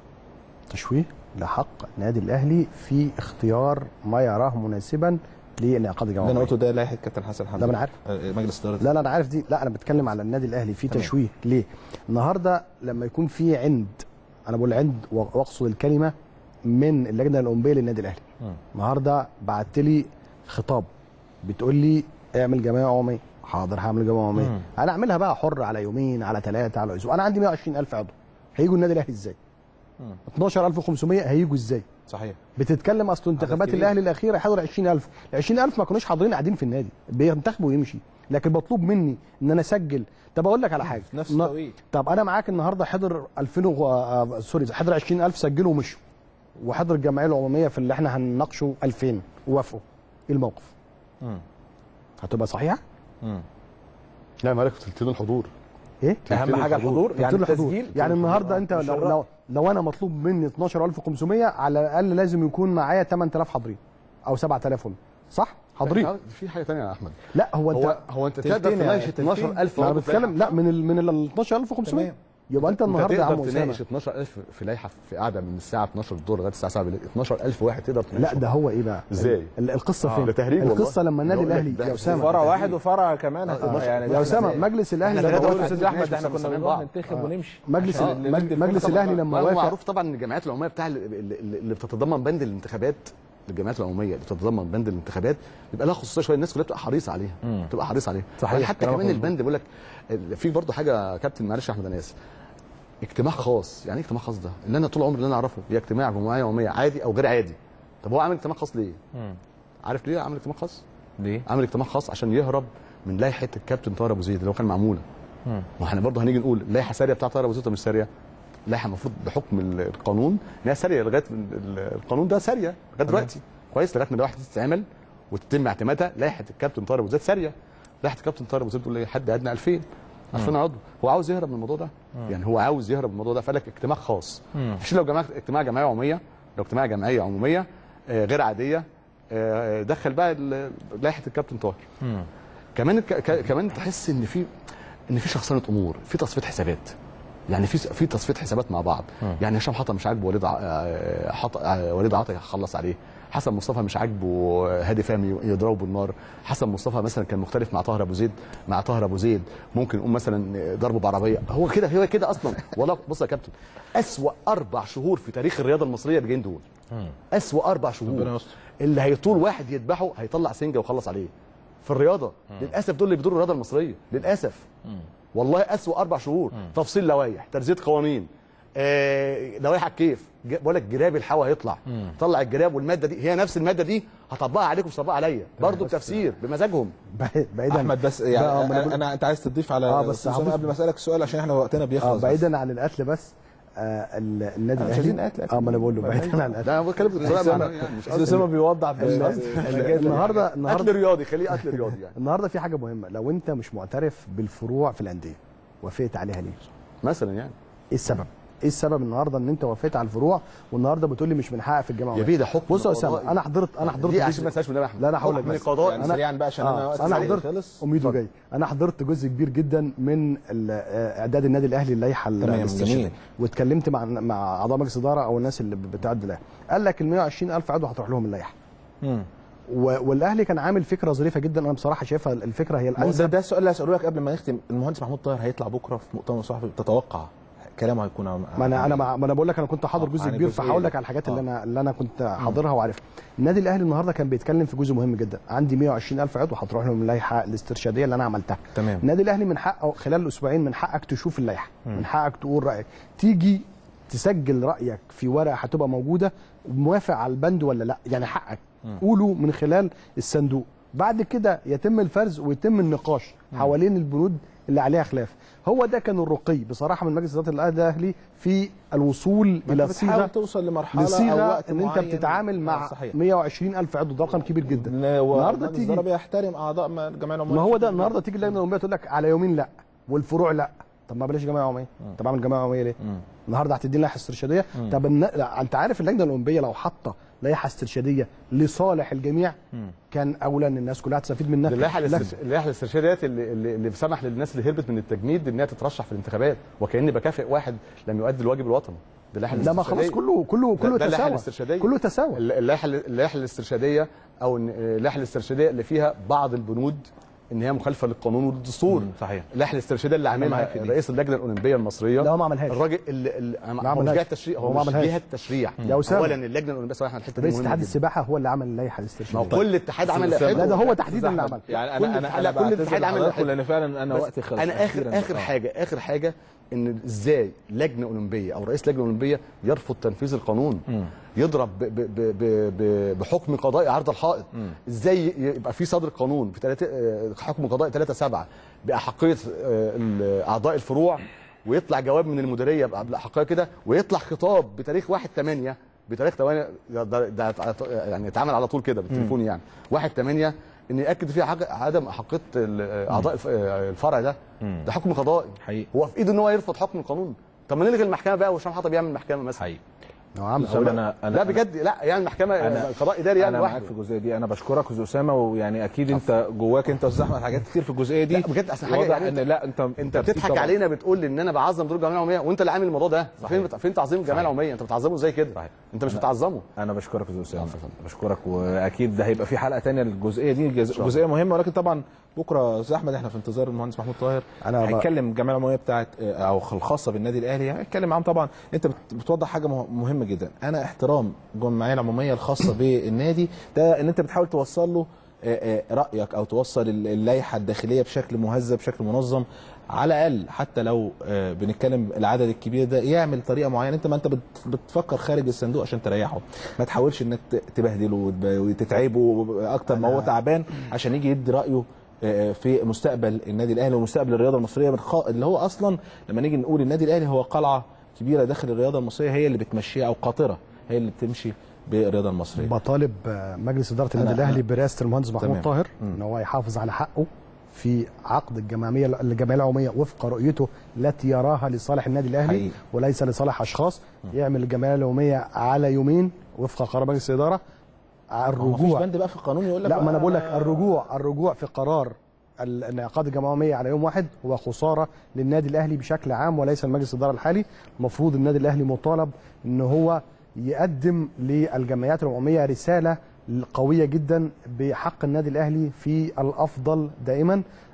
تشويه لحق النادي الاهلي في اختيار ما يراه مناسبا لانعقاد الجمعيه. انا قلته ده لائحه كابتن حسن حمدي. ده انا عارف. مجلس اداره. لا انا عارف دي، لا انا بتكلم على النادي الاهلي في تشويه. ليه؟ النهارده لما يكون في عند، انا بقول عند واقصد الكلمه، من اللجنه الاولمبيه للنادي الاهلي. النهارده بعت لي خطاب بتقول لي اعمل جمعيه عموميه. حاضر هعمل جمعيه عموميه. انا اعملها بقى حر على يومين، على 3، على اسبوع. انا عندي 120,000 عضو، هيجوا النادي الاهلي ازاي؟ 12500 هيجوا ازاي؟ صحيح. بتتكلم اصل انتخابات الاهلي الاخيره حضر 20,000، ال 20,000 ما كانوش حاضرين قاعدين في النادي، بينتخبوا ويمشي، لكن مطلوب مني ان انا اسجل. طب اقول لك على حاجه، نفس التوقيت. طب انا معاك النهارده حضر 2000 حضر 20,000 سجلوا ومشوا، وحضر الجمعيه العموميه في اللي احنا هنناقشه 2000 ووافقوا، ايه الموقف؟ هتبقى صحيحه؟ لا مالك في تلتين الحضور. ايه؟ اهم حاجه الحضور، يعني التسجيل. يعني النهارده انت لو انا مطلوب مني 12500 على الاقل لازم يكون معايا 8000 حاضرين او 7000 صح؟ حاضرين. في حاجه ثانيه يا احمد. لا هو انت تقدر تناقش 12,000. انا بتكلم لا من ال 12500. يبقى انت النهارده يا عم تناقش 12,000 في لائحه في قاعده من الساعه 12 الظهر لغايه الساعه 7 بالليل. 12,000 واحد تقدر تناقش. لا ده هو ايه بقى؟ ازاي؟ القصه فين؟ ده تهريج والله. القصه لما النادي الاهلي يا اسامه فرع واحد وفرع كمان يعني يا اسامه مجلس الاهلي لما بقول استاذ احمد احنا كنا بنروح ننتخب ونمشي. مجلس الاهلي لما وافق. معروف طبعا ان الجمعيات العموميه بتاع اللي بتتضمن بند الانتخابات، الجمعيات العموميه اللي بتتضمن بند الانتخابات بيبقى لها خصوصيه شويه، الناس كلها بتبقى حريصه عليها، بتبقى حريصه عليها. صحيح. حتى كمان البند بيقول لك في برضه حاجه يا كابتن، معلش يا احمد انا اسف، اجتماع خاص. يعني ايه اجتماع خاص ده؟ اللي انا طول عمري اللي انا اعرفه هي اجتماع جمعيه عموميه عادي او غير عادي. طب هو عامل اجتماع خاص ليه؟ عارف ليه عامل اجتماع خاص؟ ليه؟ عامل اجتماع خاص عشان يهرب من لائحه الكابتن طاهر ابو زيد اللي هو كان معموله. ما احنا برضه هنيجي نقول اللائحه ساريه بتاعت طاهر ابو زيد ولا مش ساريه؟ اللائحه المفروض بحكم القانون ان هي ساريه لغايه القانون ده ساريه لغايه دلوقتي كويس، لغايه ما اللائحه تتعمل وتتم اعتمادها. لائحه الكابتن طاهر ابو زيد ساريه. لائحه الكابتن طاهر ابو زيد بتقول لي حد ادنى 2000 عضو. هو عاوز يهرب من الموضوع ده. يعني هو عاوز يهرب من الموضوع ده، فقال لك اجتماع خاص. مش لو اجتماع جمعيه عموميه، لو اجتماع جمعيه عموميه غير عاديه دخل بقى لائحه الكابتن طاهر. كمان تحس ان في شخصنه امور، في تصفيه حسابات. يعني في تصفيه حسابات مع بعض. يعني هشام حطب مش عاجبه وليد عطيه خلص عليه، حسن مصطفى مش عاجبه هادي فهمي يضربه بالنار، حسن مصطفى مثلا كان مختلف مع طاهر ابو زيد ممكن نقول مثلا ضربه بعربيه. هو كده اصلا. والله بص يا كابتن، اسوأ 4 شهور في تاريخ الرياضه المصريه اللي جايين دول. اسوأ 4 شهور اللي هيطول واحد يذبحه هيطلع سنجه وخلص عليه في الرياضه. للاسف دول اللي بيدوروا الرياضه المصريه للاسف. والله اسوأ 4 شهور. تفصيل لوائح، ترزيه قوانين، لوائح الكيف بقول لك جراب الهواء هيطلع، طلع الجراب والماده دي هي نفس الماده دي هطبقها عليكم مش هطبقها عليا برضه بتفسير بمزاجهم. بعيدا احمد بس يعني انت عايز تضيف على بس قبل ما اسالك السؤال عشان احنا وقتنا بيخلص. بعيدا عن القتل بس النادي الاهلي ما انا بقول له بعيدا عن القتل. لا هو بتكلم مش اسامه بيوضح النهارده قتل رياضي، خليه قتل رياضي يعني. النهارده في حاجه مهمه، لو انت مش معترف بالفروع في الانديه وافقت عليها ليه؟ مثلا يعني ايه السبب؟ ايه السبب النهارده ان انت وافقت على الفروع والنهارده بتقول لي مش بنحقق في الجامعه؟ يا بيه ده حكم. بص يا اسامه انا حضرت دي عشان ما تنساش من احمد. لا انا هقول لك بس قضاء يعني سريعا بقى عشان انا حضرت اميدو جاي. انا حضرت جزء كبير جدا من اعداد النادي الاهلي اللائحه الاستشهاديه، واتكلمت مع اعضاء مجلس الاداره او الناس اللي بتعد اللائحه. قال لك ال 120,000 عضو هتروح لهم اللائحه. والاهلي كان عامل فكره ظريفه جدا، انا بصراحه شايفها الفكره هي الانسب. ده السؤال اللي هساله لك قبل ما نختم. المهندس محمود طاهر هيطلع بكره في مؤتمر صحفي، تتوقع كلامه هيكون ما انا بقول لك انا كنت حاضر جزء كبير، فهقول لك على الحاجات اللي انا كنت حاضرها وعارفها. النادي الاهلي النهارده كان بيتكلم في جزء مهم جدا، عندي 120,000 عضو هتروح لهم اللائحه الاسترشاديه اللي انا عملتها. تمام. النادي الاهلي من حقه خلال الاسبوعين من حقك تشوف اللائحه، من حقك تقول رايك، تيجي تسجل رايك في ورقه هتبقى موجوده، موافق على البند ولا لا، يعني حقك قوله من خلال الصندوق. بعد كده يتم الفرز ويتم النقاش حوالين البنود اللي عليها خلاف. هو ده كان الرقي بصراحه من مجلس اداره الاهلي في الوصول الى صيغه توصل لمرحله او وقت ان انت بتتعامل مع 120,000 عضو، ده رقم كبير جدا. النهارده تيجي بيحترم اعضاء الجمعيه العموميه. ما هو ده النهارده تيجي اللجنه العموميه تقول لك على يومين لا والفروع لا. طب ما بلاش جمعيه عموميه، طب اعمل جمعيه عموميه ليه؟ النهارده هتديني لائحه استرشاديه. طب انت عارف اللجنه العموميه لو حاطه لائحه استرشاديه لصالح الجميع كان اولى ان الناس كلها تستفيد منها. اللائحه الاسترشاديه ديت اللي سمح للناس اللي هربت من التجنيد انها تترشح في الانتخابات، وكاني بكافئ واحد لم يؤدي الواجب الوطني. لا ما خلاص كله تساوى، كله تساوى. اللائحه الاسترشاديه او اللائحه الاسترشاديه اللي فيها بعض البنود ان هي مخالفه للقانون والدستور. صحيح. اللائحه الاسترشاديه اللي عاملها رئيس اللجنه الاولمبيه المصريه، لا هو ما عملهاش. الراجل اللي ما عملهاش جهه التشريع، هو مش جهه التشريع. اولا اللجنه الاولمبيه صراحه الحته دي رئيس اتحاد السباحه هو اللي عمل اللائحه الاسترشاديه. كل اتحاد عمل لا ده هو تحديدا اللي عمل. يعني انا كل اتحاد عمل لان فعلا انا وقتي خلص. انا اخر حاجه ان ازاي لجنه اولمبيه او رئيس لجنه اولمبيه يرفض تنفيذ القانون، يضرب بحكم قضائي عرض الحائط. ازاي يبقى في صدر قانون في حكم قضائي 3/7 باحقيه اعضاء الفروع، ويطلع جواب من المديريه باحقيه كده، ويطلع خطاب بتاريخ 1/8 ده يعني اتعمل على طول كده بالتليفون يعني 1/8 ان ياكد فيه عدم احقيه اعضاء الفرع ده حكم قضائي حقيقي. هو في ايده ان هو يرفض حكم القانون. طب ما نلغي المحكمه بقى وهشام حطب يعمل محكمه مثلا حقيقي. لا بجد لا يعني المحكمه قضاء اداري يعني لوحده. انا معاك في الجزئيه دي، انا بشكرك استاذ اسامه، ويعني اكيد انت جواك انت استاذ احمد حاجات كتير في الجزئيه دي. لا بجد احسن حاجه يعني ان لا انت بتضحك علينا، بتقول ان انا بعظم دور الجمعيه العموميه وانت اللي عامل الموضوع ده. فين تعظيم الجمعيه العموميه؟ انت بتعظمه زي كده. انت مش بتعظمه. انا بشكرك استاذ اسامه، بشكرك، واكيد ده هيبقى في حلقه ثانيه للجزئيه دي، جزئيه مهمه. ولكن طبعا بكره استاذ احمد احنا في انتظار المهندس محمود طاهر هيتكلم الجمعيه العموميه بتاعت او الخاصه بالنادي الاهلي، هيتكلم معاهم. طبعا انت بتوضح حاجه مهمه جدا، انا احترام الجمعيه العموميه الخاصه بالنادي ده ان انت بتحاول توصل له رايك او توصل اللائحه الداخليه بشكل مهذب بشكل منظم، على الاقل حتى لو بنتكلم العدد الكبير ده يعمل طريقه معينه. انت بتفكر خارج الصندوق عشان تريحه، ما تحاولش انك تبهدله وتتعبه اكتر ما هو تعبان عشان يجي يدي رايه في مستقبل النادي الاهلي ومستقبل الرياضه المصريه، اللي هو اصلا لما نيجي نقول النادي الاهلي هو قلعه كبيره داخل الرياضه المصريه، هي اللي بتمشيها، او قاطره هي اللي بتمشي بالرياضه المصريه. بطالب مجلس اداره النادي الاهلي برئاسه المهندس محمود طاهر ان هو يحافظ على حقه في عقد الجمعيه العموميه وفق رؤيته التي يراها لصالح النادي الاهلي وليس لصالح اشخاص. يعمل الجمعيه العموميه على يومين وفق قرار مجلس الاداره. الرجوع مفيش بند بقى في القانون يقول لك لا، ما انا بقول لك الرجوع في قرار انعقاد الجمعيه العموميه على يوم واحد هو خساره للنادي الاهلي بشكل عام وليس لمجلس الاداره الحالي. المفروض النادي الاهلي مطالب ان هو يقدم للجمعيات العموميه رساله قويه جدا بحق النادي الاهلي في الافضل دائما.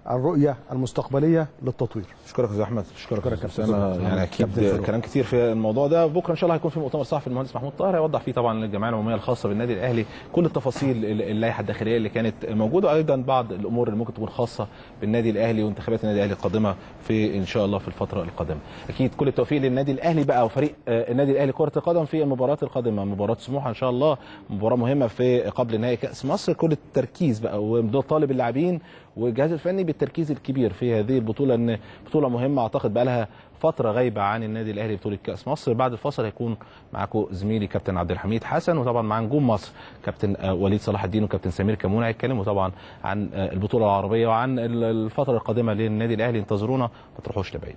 الرؤيه المستقبليه للتطوير. اشكرك يا استاذ احمد، اشكرك يا أستاذ اسامه. يعني اكيد كلام كتير في الموضوع ده. بكره ان شاء الله هيكون في مؤتمر صحفي المهندس محمود طاهر هيوضح فيه طبعا للجمعيه العموميه الخاصه بالنادي الاهلي كل التفاصيل اللائحه الداخليه اللي كانت موجوده، وايضا بعض الامور اللي ممكن تكون خاصه بالنادي الاهلي وانتخابات النادي الاهلي القادمه في ان شاء الله في الفتره القادمه. اكيد كل التوفيق للنادي الاهلي بقى وفريق النادي الاهلي كره القدم في المباريات القادمه. مباراه سموحه ان شاء الله مباراه مهمه في قبل نهائي كاس مصر. كل التركيز بقى وطالب اللاعبين والجهاز الفني بالتركيز الكبير في هذه البطوله، ان بطوله مهمه اعتقد بقى لها فتره غايبه عن النادي الاهلي بطوله كاس مصر. بعد الفاصل هيكون معاكم زميلي كابتن عبد الحميد حسن، وطبعا مع نجوم مصر كابتن وليد صلاح الدين وكابتن سمير كمونه هيتكلموا طبعا عن البطوله العربيه وعن الفتره القادمه للنادي الاهلي. انتظرونا ما تروحوش لبعيد.